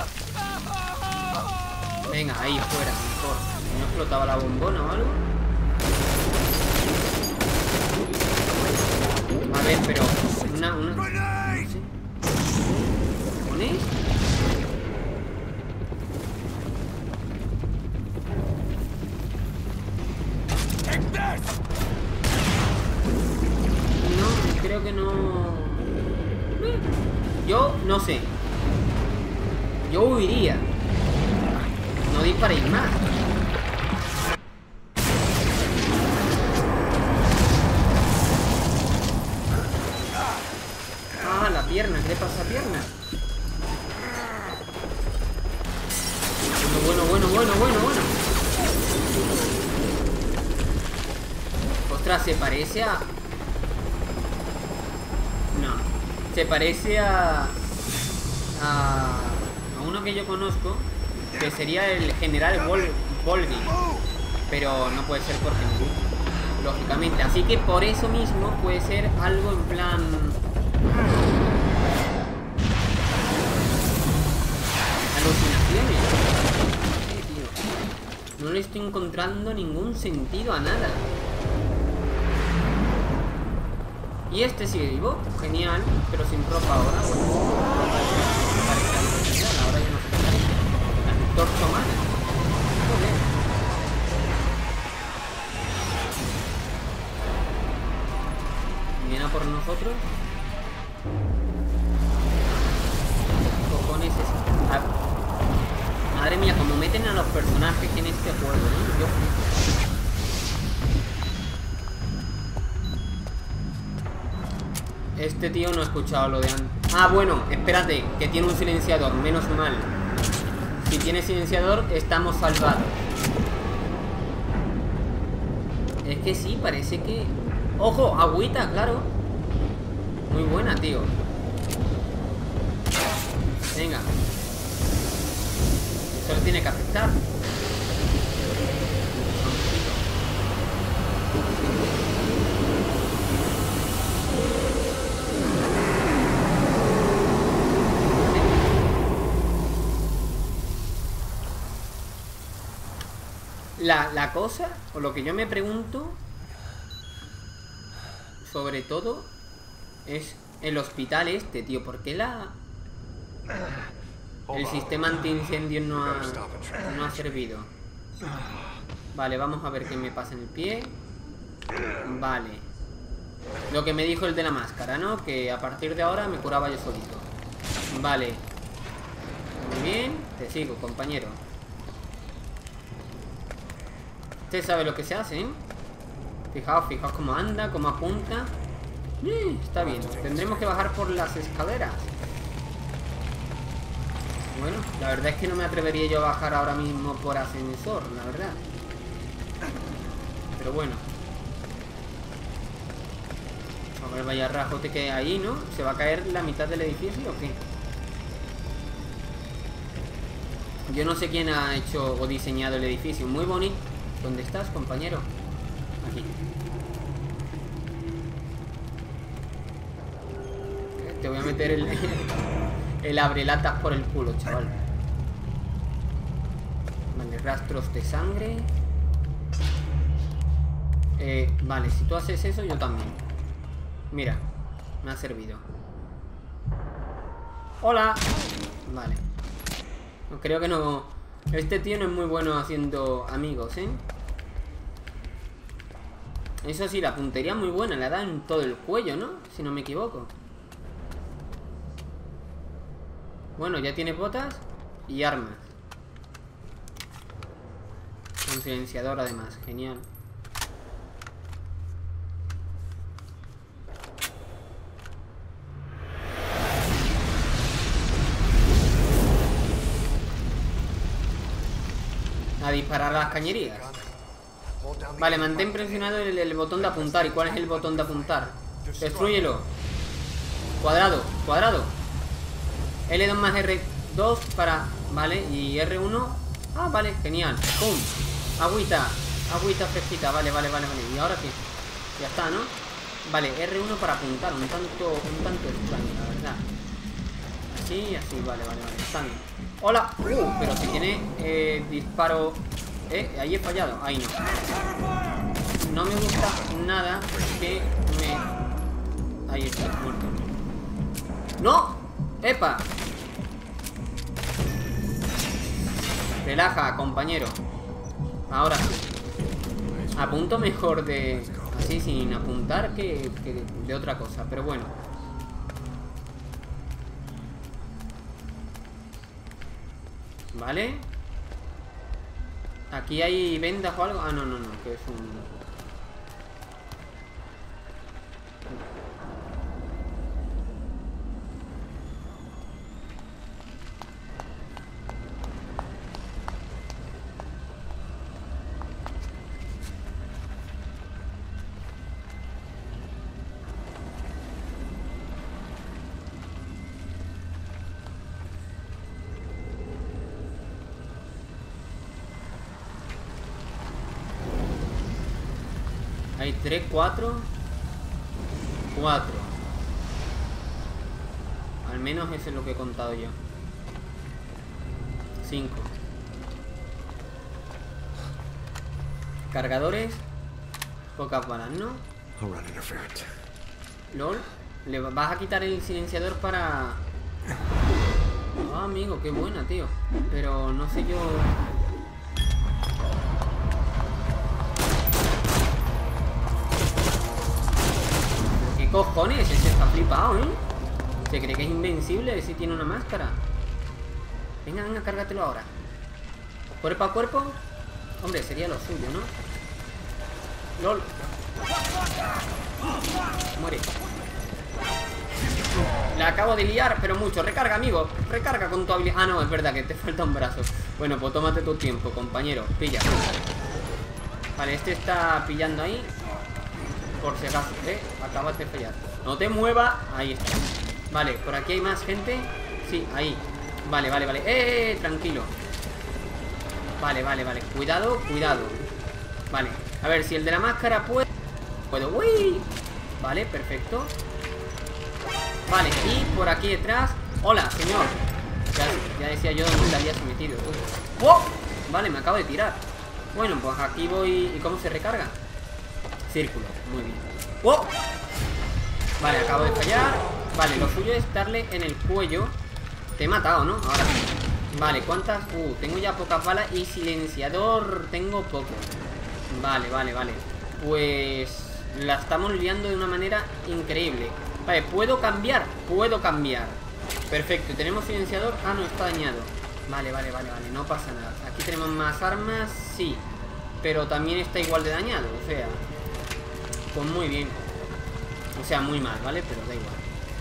Venga, ahí, fuera, mejor. ¿No explotaba la bombona o algo? A ver, pero... Una... una... No sé. ¿Ponéis? No, creo que no... Yo no sé. Yo huiría. No disparéis más. Ah, la pierna. ¿Qué le pasa a la pierna? Bueno, bueno, bueno, bueno, bueno. Ostras, se parece a... No. Se parece a... A... A uno que yo conozco. Que sería el general Vol... Volgi. Pero no puede ser por Henry, lógicamente. Así que por eso mismo puede ser algo en plan... Alucinaciones. Sí, tío. No le estoy encontrando ningún sentido a nada. Y este sigue vivo, genial, pero sin ropa ahora. Bueno, parece algo genial, ahora ya no se parece. La torcha humana. Joder. ¿Viene a por nosotros? ¿Qué cojones es? Ah, madre mía, como meten a los personajes en este juego, ¿eh? Yo flipo. Este tío no ha escuchado lo de antes. Ah, bueno, espérate, que tiene un silenciador, menos mal. Si tiene silenciador, estamos salvados. Es que sí, parece que... ¡Ojo! Agüita, claro. Muy buena, tío. Venga. Solo tiene que afectar. La, la cosa, o lo que yo me pregunto, sobre todo, es el hospital este, tío. ¿Por qué la... el sistema antiincendio no ha, no ha servido? Vale, vamos a ver qué me pasa en el pie. Vale. Lo que me dijo el de la máscara, ¿no? Que a partir de ahora me curaba yo solito. Vale. Muy bien. Te sigo, compañero. Usted sabe lo que se hace, ¿eh? Fijaos, fijaos cómo anda, cómo apunta. Eh, está bien. Tendremos que bajar por las escaleras. Bueno, la verdad es que no me atrevería yo a bajar ahora mismo por ascensor, la verdad. Pero bueno. A ver, vaya rajote que hay ahí, ¿no? ¿Se va a caer la mitad del edificio o qué? Yo no sé quién ha hecho o diseñado el edificio. Muy bonito. ¿Dónde estás, compañero? Aquí. Te voy a meter el... el abrelatas por el culo, chaval. Vale, rastros de sangre. Eh, vale, si tú haces eso, yo también. Mira, me ha servido. ¡Hola! Vale. No, creo que no... Este tío no es muy bueno haciendo amigos, ¿eh? Eso sí, la puntería es muy buena. Le da en todo el cuello, ¿no? Si no me equivoco. Bueno, ya tiene botas y armas. Un silenciador además, genial. A disparar a las cañerías. Vale, mantén presionado el, el botón de apuntar. ¿Y cuál es el botón de apuntar? Destrúyelo. Cuadrado, cuadrado. L dos más R dos para... Vale, y R uno. Ah, vale, genial. ¡Pum! Agüita, agüita fresquita. Vale, vale, vale, vale. ¿Y ahora qué? Ya está, ¿no? Vale, R uno para apuntar. Un tanto, un tanto extraño, la verdad. Así, así, vale, vale, vale. Están. ¡Hola! Uh, pero si tiene eh, disparo... Eh, ahí he fallado. Ahí no. No me gusta nada que me... Ahí está, muerto. ¡No! ¡Epa! Relaja, compañero. Ahora sí. Apunto mejor de... Así, sin apuntar que, que de otra cosa. Pero bueno. Vale. Aquí hay vendas o algo. Ah, no, no, no. Que es un... Hay tres, cuatro. Cuatro. Al menos eso es lo que he contado yo. Cinco. Cargadores. Pocas balas, ¿no? LOL. Le vas a quitar el silenciador para... Ah, amigo, qué buena, tío. Pero no sé yo... ¿Qué cojones? Ese está flipado, ¿eh? Se cree que es invencible si tiene una máscara. Venga, venga, cárgatelo ahora. Cuerpo a cuerpo. Hombre, sería lo suyo, ¿no? LOL. Muere. La acabo de liar, pero mucho. Recarga, amigo. Recarga con tu habilidad. Ah, no, es verdad que te falta un brazo. Bueno, pues tómate tu tiempo, compañero. Pilla. Vale, este está pillando ahí. Por si acaso, ¿eh? Acabas de fallar. No te muevas. Ahí está. Vale, por aquí hay más gente. Sí, ahí. Vale, vale, vale. ¡Eh! eh tranquilo. Vale, vale, vale. Cuidado, cuidado. Vale. A ver, si el de la máscara puede... Puedo. ¡Uy! Vale, perfecto. Vale, y por aquí detrás... Hola, señor. Ya, ya decía yo dónde te habías metido. ¡Oh! Vale, me acabo de tirar. Bueno, pues aquí voy... ¿Y cómo se recarga? Círculo, muy bien. ¡Oh! Vale, acabo de fallar. Vale, lo suyo es darle en el cuello. Te he matado, ¿no? Ahora sí. Vale, ¿cuántas? Uh, tengo ya pocas balas. Y silenciador tengo poco. Vale, vale, vale. Pues... la estamos liando de una manera increíble. Vale, ¿puedo cambiar? Puedo cambiar. Perfecto, ¿tenemos silenciador? Ah, no, está dañado. Vale, vale, vale, vale, no pasa nada. Aquí tenemos más armas, sí. Pero también está igual de dañado, o sea... pues muy bien. O sea, muy mal, ¿vale? Pero da igual.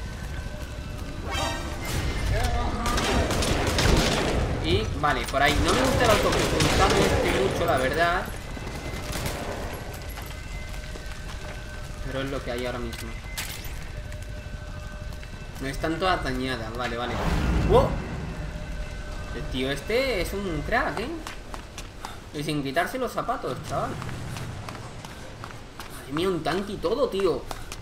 Y, vale, por ahí. No me gusta el autopropulsado este mucho, la verdad. Pero es lo que hay ahora mismo. No están todas dañadas, vale, vale. ¡Wow! El tío este es un crack, ¿eh? Y sin quitarse los zapatos, chaval. Madre mía, un tanque y todo, tío.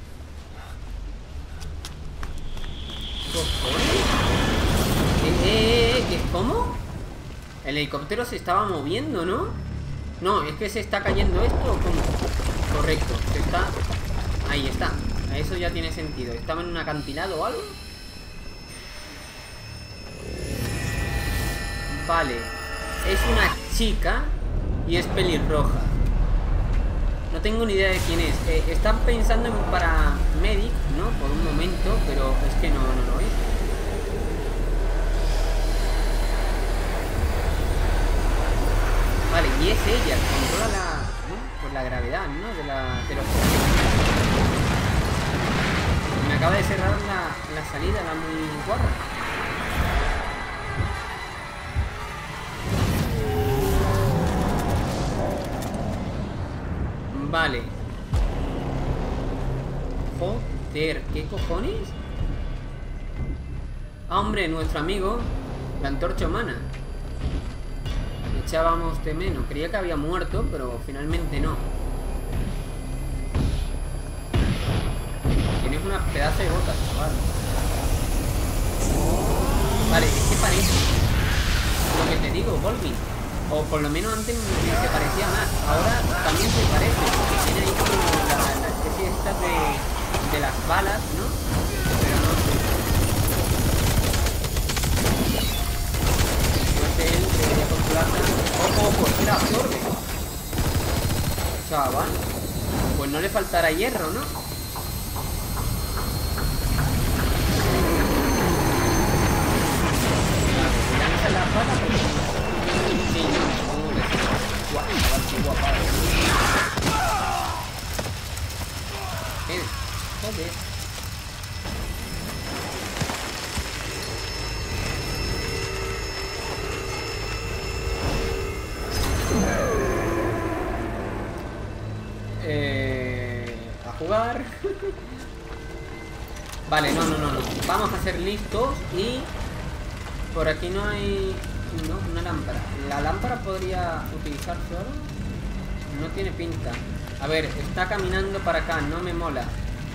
¿Eh, eh, eh? ¿Qué? ¿Cómo? El helicóptero se estaba moviendo, ¿no? No, es que se está cayendo esto, ¿o cómo? Correcto, se está... ahí está. Eso ya tiene sentido. ¿Estaba en un acantilado o algo? Vale. Es una chica y es pelirroja. No tengo ni idea de quién es. Eh, están pensando en un paramedic, ¿no? Por un momento, pero es que no, no lo es. Vale, y es ella. Controla la... ¿no? Pues la gravedad, ¿no? De, la, de los... Me acaba de cerrar la, la salida, la muy guarra. Vale. Joder, ¿qué cojones? Ah, hombre, nuestro amigo, la antorcha humana. Le echábamos de menos. Creía que había muerto, pero finalmente no. Tienes una pedazo de botas, chaval. Vale, es que parece lo que te digo, Volvi. O por lo menos antes se parecía más. Ahora también se parece, porque tiene ahí como la, la especie esta de, de las balas, ¿no? Pero no sé. Pues él debería controlarla. ¡Ojo, ojo! Es que la absorbe. Chaval. Pues no le faltará hierro, ¿no? Lanza la pata, pero... sí, supongo que sí. Guau, chaval, qué guapa. Eh, joder. Eh, a jugar. Vale, no, no, no, no. Vamos a ser listos y... por aquí no hay... no, una lámpara. ¿La lámpara podría utilizarse ahora? No tiene pinta. A ver, está caminando para acá, no me mola.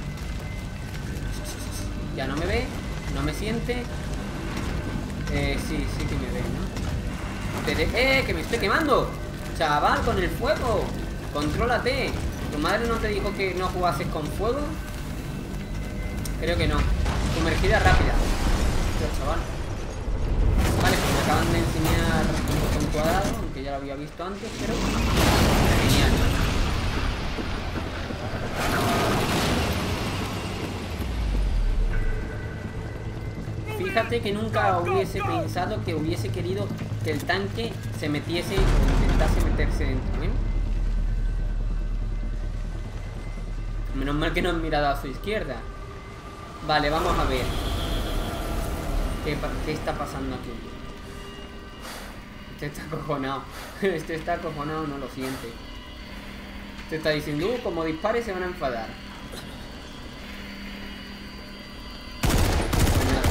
Ya no me ve, no me siente. Eh, sí, sí que me ve, ¿no? ¡Eh, que me estoy quemando! Chaval, con el fuego. Contrólate. ¿Tu madre no te dijo que no jugases con fuego? Creo que no. Sumergida rápida. Hostia, chaval. Vale, pues me acaban de enseñar un botón cuadrado, aunque ya lo había visto antes, pero... genial. Fíjate que nunca hubiese pensado que hubiese querido que el tanque se metiese o intentase meterse dentro, ¿eh? Menos mal que no han mirado a su izquierda. Vale, vamos a ver. ¿Qué, qué está pasando aquí? Este está acojonado. Este está acojonado, no lo siente. Este está diciendo, uh, como dispare se van a enfadar. Pues nada.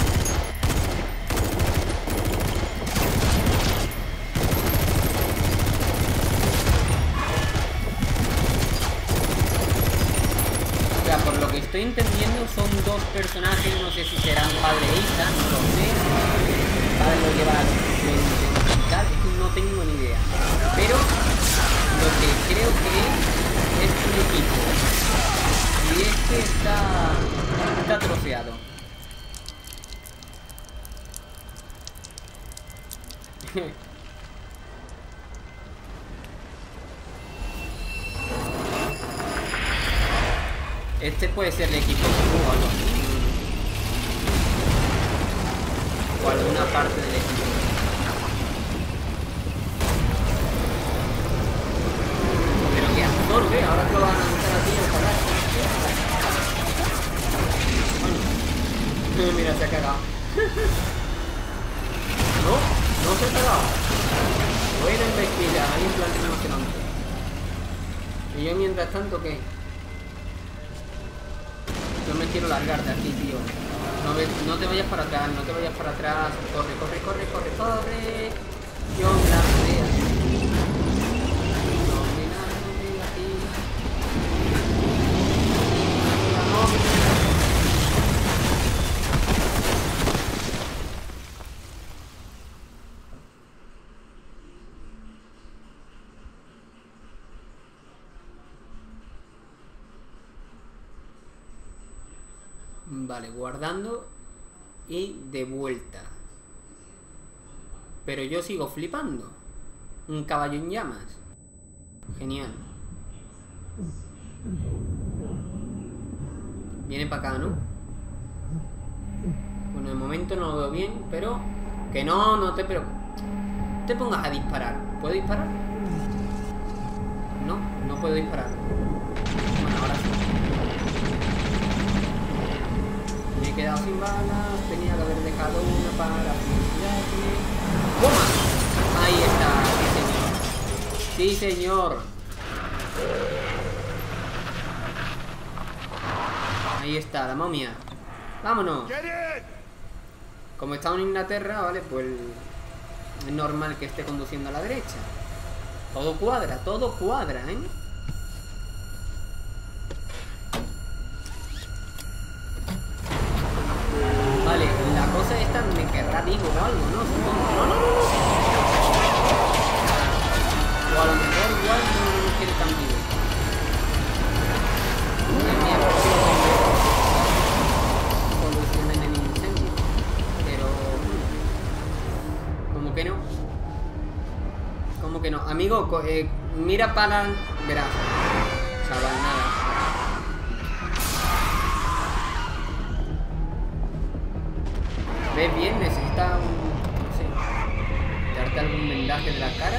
O sea, por lo que estoy entendiendo son dos personajes, no sé si serán padre e hija, no lo sé. El padre lo lleva a los tal, es que no tengo ni idea. Pero lo que creo que es un equipo. Y es que está, está troceado. Este puede ser el equipo o algo así. O alguna parte del equipo. Pero que absorbe, ahora que lo van a lanzar a ti en el bueno. Mira, se ha cagado. No, no se ha cagado. Buena investiga, hay un plan emocionante. Y yo mientras tanto, ¿qué? No me quiero largar de aquí, tío. No, me, no te vayas para atrás, no te vayas para atrás. Corre, corre, corre, corre, corre. Yo grande aquí. No, mira, no, aquí. Vamos. Vale, guardando y de vuelta. Pero yo sigo flipando. Un caballo en llamas. Genial. Viene para acá, ¿no? Bueno, de momento no lo veo bien, pero... Que no, no te preocupes. No te pongas a disparar. ¿Puedo disparar? No, no puedo disparar. Bueno, ahora sí. Me he quedado sin balas, tenía que haber dejado una para suicidarme. ¡Toma! Ahí está, sí señor. Sí señor. Ahí está, la momia. ¡Vámonos! Como estamos en Inglaterra, vale, pues es normal que esté conduciendo a la derecha. Todo cuadra, todo cuadra, ¿eh? Vale, la cosa esta me querrá vivo o algo, ¿no? Supongo. No, no, no, no. O a lo mejor igual no quiere tan vivo. Es mi solución en el incendio. Pero... ¿Cómo que no? ¿Cómo que no? Amigo, eh, mira para... Verás. Chaval, nada. ¿Ves bien? Necesita un... no sé... darte algún vendaje de la cara.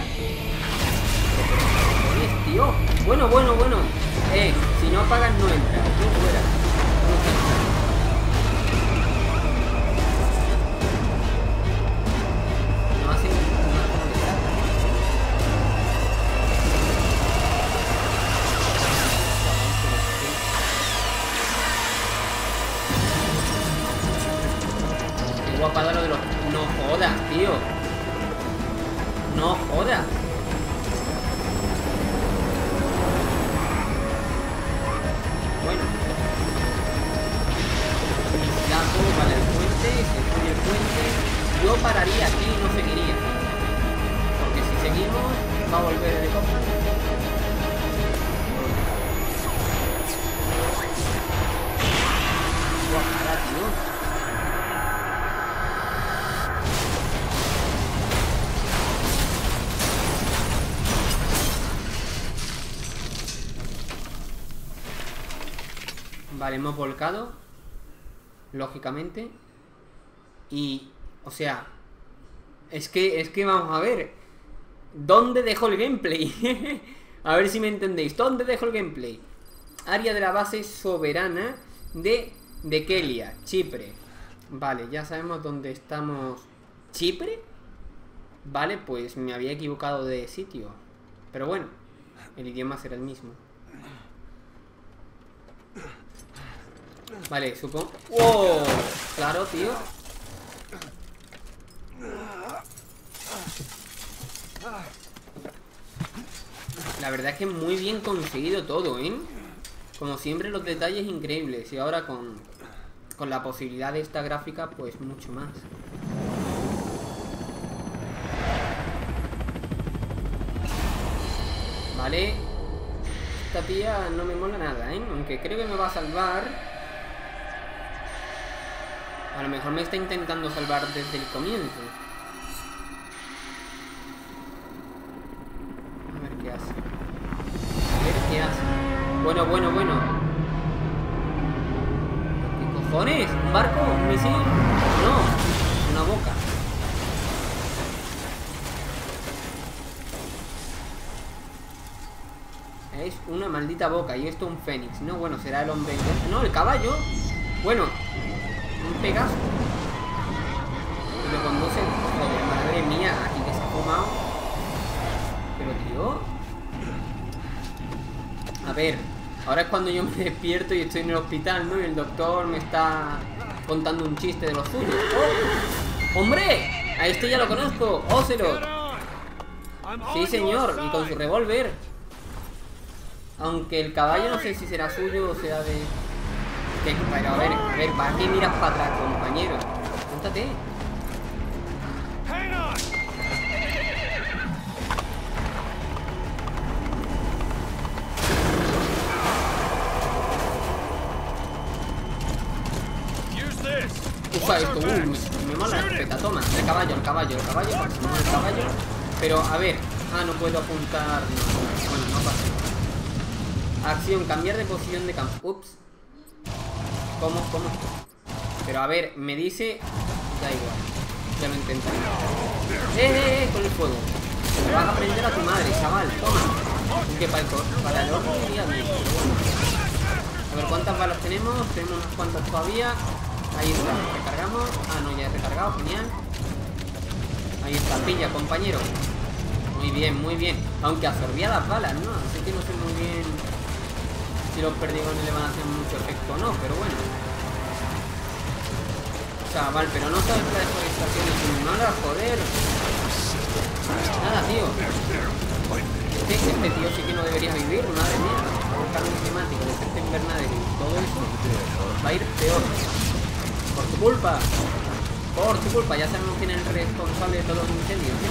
Oye, tío. Bueno, bueno, bueno. Eh, si no pagas no entra. Tú fuera. No entra. No hacen una comunidad. Guapada lo de los... No jodas, tío. No jodas. Bueno. Ya todo para el puente. Se destruye el puente. Yo pararía aquí y no seguiría. Porque si seguimos va a volver el helicóptero. Guapada, tío. Vale, hemos volcado. Lógicamente. Y... o sea... Es que... Es que vamos a ver. ¿Dónde dejo el gameplay? A ver si me entendéis. ¿Dónde dejo el gameplay? Área de la base soberana de... De Kelia, Chipre. Vale, ya sabemos dónde estamos. ¿Chipre? Vale, pues me había equivocado de sitio. Pero bueno, el idioma será el mismo. Vale, supongo... ¡Wow! Claro, tío. La verdad es que muy bien conseguido todo, ¿eh? Como siempre, los detalles increíbles. Y ahora con, con la posibilidad de esta gráfica, pues mucho más. Vale. Esta tía no me mola nada, ¿eh? Aunque creo que me va a salvar. A lo mejor me está intentando salvar desde el comienzo. A ver qué hace. A ver qué hace. Bueno, bueno, bueno. ¿Qué cojones? ¿Un barco? ¿Un misil? No, una boca. Es una maldita boca. Y esto un fénix, ¿no? Bueno, será el hombre. No, el caballo. Bueno, un Pegaso. Y lo conduce. Joder, madre mía, aquí que se ha fumado. Pero tío. A ver, ahora es cuando yo me despierto y estoy en el hospital, ¿no? Y el doctor me está contando un chiste de los suyos. ¡Oh! ¡Hombre! A este ya lo conozco. Ocelot. Sí, señor. Y con su revólver. Aunque el caballo no sé si será suyo o sea de... ¿Qué? Pero a ver, a ver, ¿para qué miras para atrás, compañero? Póntate. Usa esto, uh, me, me mola la escopeta. Toma, el caballo, el caballo, el caballo, no, el caballo. Pero a ver, ah, no puedo apuntar. No, bueno, no pasa. Acción, cambiar de posición de campo. Ups. ¿Cómo? ¿Cómo? Pero a ver, me dice... Da igual, ya lo intentaré. ¡Eh, eh, eh! Con el fuego. Te vas a prender a tu madre, chaval. Toma. Que para el, para el horno iría bien. A ver, ¿cuántas balas tenemos? Tenemos unas cuantas todavía. Ahí está, recargamos. Ah, no, ya he recargado, genial. Ahí está, pilla, compañero. Muy bien, muy bien. Aunque absorbía las balas, ¿no? Así que no sé muy bien si los perdigones le van a hacer mucho efecto o no, pero bueno. Chaval, pero no sabes la deforestación es muy mala, joder. Nada, tío. Este, este tío sí que no debería vivir, madre mía. El cambio climático, el efecto invernadero y todo eso va a ir peor. Por tu culpa. Por tu culpa. Ya sabemos quién es el responsable de todos los incendios, ¿eh?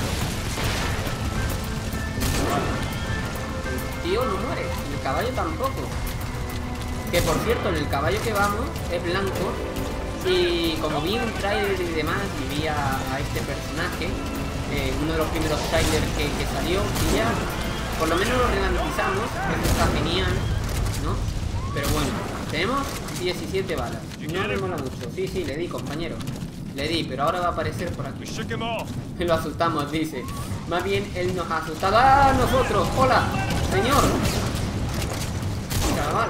El tío no muere. El caballo tampoco. Que por cierto, en el caballo que vamos es blanco. Y como vi un trailer y demás, y vi a, a este personaje, eh, uno de los primeros trailers que, que salió, y ya por lo menos lo ralentizamos. Eso está genial, ¿no? Pero bueno, tenemos diecisiete balas. No me mola mucho. Sí, sí, le di, compañero. Le di, pero ahora va a aparecer por aquí. Lo asustamos, dice. Más bien, él nos ha asustado. ¡Ah, nosotros! ¡Hola! ¡Señor! Chaval.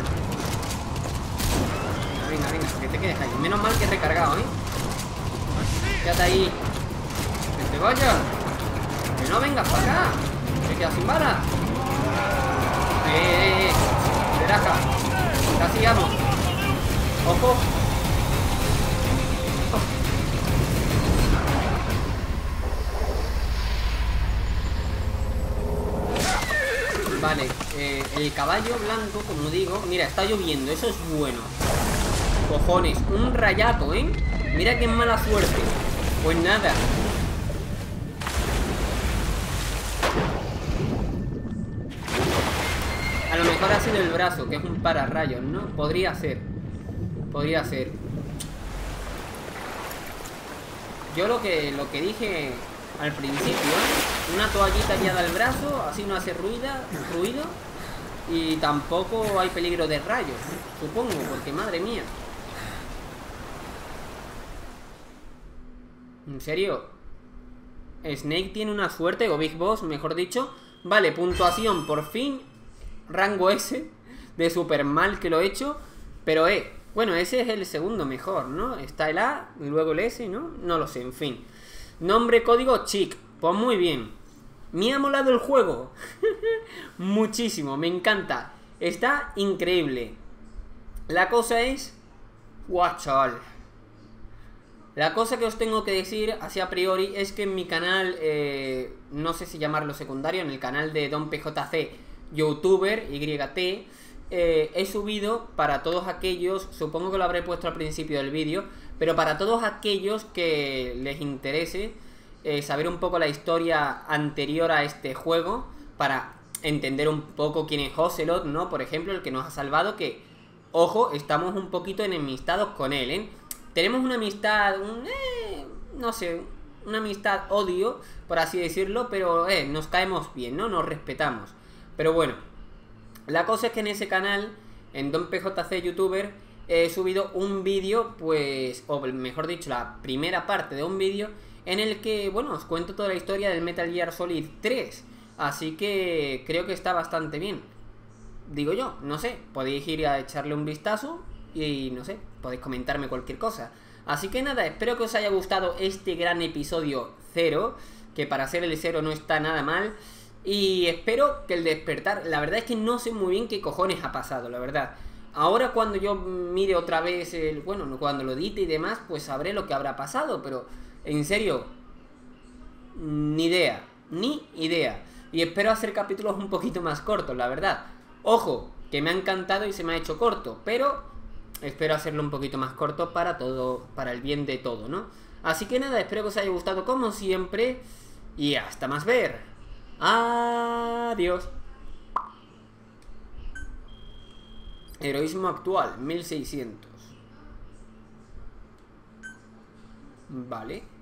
Venga, venga, que te quedes ahí. Menos mal que he recargado, ¿eh? Quédate ahí. Que te vaya. Que no vengas para acá. Te quedas sin balas. Eh, eh, eh. Veraja. Casi vamos. Ojo. Oh. Vale, eh, el caballo blanco, como digo. Mira, está lloviendo, eso es bueno. Cojones, un rayato, ¿eh? Mira qué mala suerte. Pues nada. A lo mejor ha sido el brazo, que es un pararrayos, ¿no? Podría ser. Podría ser. Yo lo que, lo que dije al principio, ¿eh? Una toallita guiada al brazo, así no hace ruido, ruido. Y tampoco hay peligro de rayos, supongo, porque madre mía. ¿En serio? Snake tiene una suerte, o Big Boss, mejor dicho. Vale, puntuación, por fin. Rango S de super mal que lo he hecho. Pero eh, bueno, ese es el segundo mejor, ¿no? Está el A y luego el S, ¿no? No lo sé, en fin. Nombre, código, chic. Pues muy bien. Me ha molado el juego. Muchísimo, me encanta. Está increíble. La cosa es... Guau, chaval. La cosa que os tengo que decir, así a priori, es que en mi canal, eh, no sé si llamarlo secundario, en el canal de Don P J C, youtuber, Y T, eh, he subido para todos aquellos, supongo que lo habré puesto al principio del vídeo, pero para todos aquellos que les interese eh, saber un poco la historia anterior a este juego, para entender un poco quién es Ocelot, ¿no? Por ejemplo, el que nos ha salvado, que, ojo, estamos un poquito enemistados con él, ¿eh? Tenemos una amistad, un, eh, no sé, una amistad odio, por así decirlo, pero eh, nos caemos bien, ¿no? Nos respetamos. Pero bueno, la cosa es que en ese canal, en Don P J C YouTuber, he subido un vídeo, pues, o mejor dicho, la primera parte de un vídeo en el que, bueno, os cuento toda la historia del Metal Gear Solid tres. Así que creo que está bastante bien. Digo yo, no sé, podéis ir a echarle un vistazo y, no sé, podéis comentarme cualquier cosa. Así que nada, espero que os haya gustado este gran episodio cero, que para ser el cero no está nada mal. Y espero que el despertar, la verdad es que no sé muy bien qué cojones ha pasado, la verdad. Ahora cuando yo mire otra vez, el, bueno, cuando lo edite y demás, pues sabré lo que habrá pasado. Pero, en serio, ni idea, ni idea. Y espero hacer capítulos un poquito más cortos, la verdad. Ojo, que me ha encantado y se me ha hecho corto, pero espero hacerlo un poquito más corto para todo, para el bien de todo, ¿no? Así que nada, espero que os haya gustado como siempre. Y hasta más ver. Adiós. Heroísmo actual, mil seiscientos. Vale.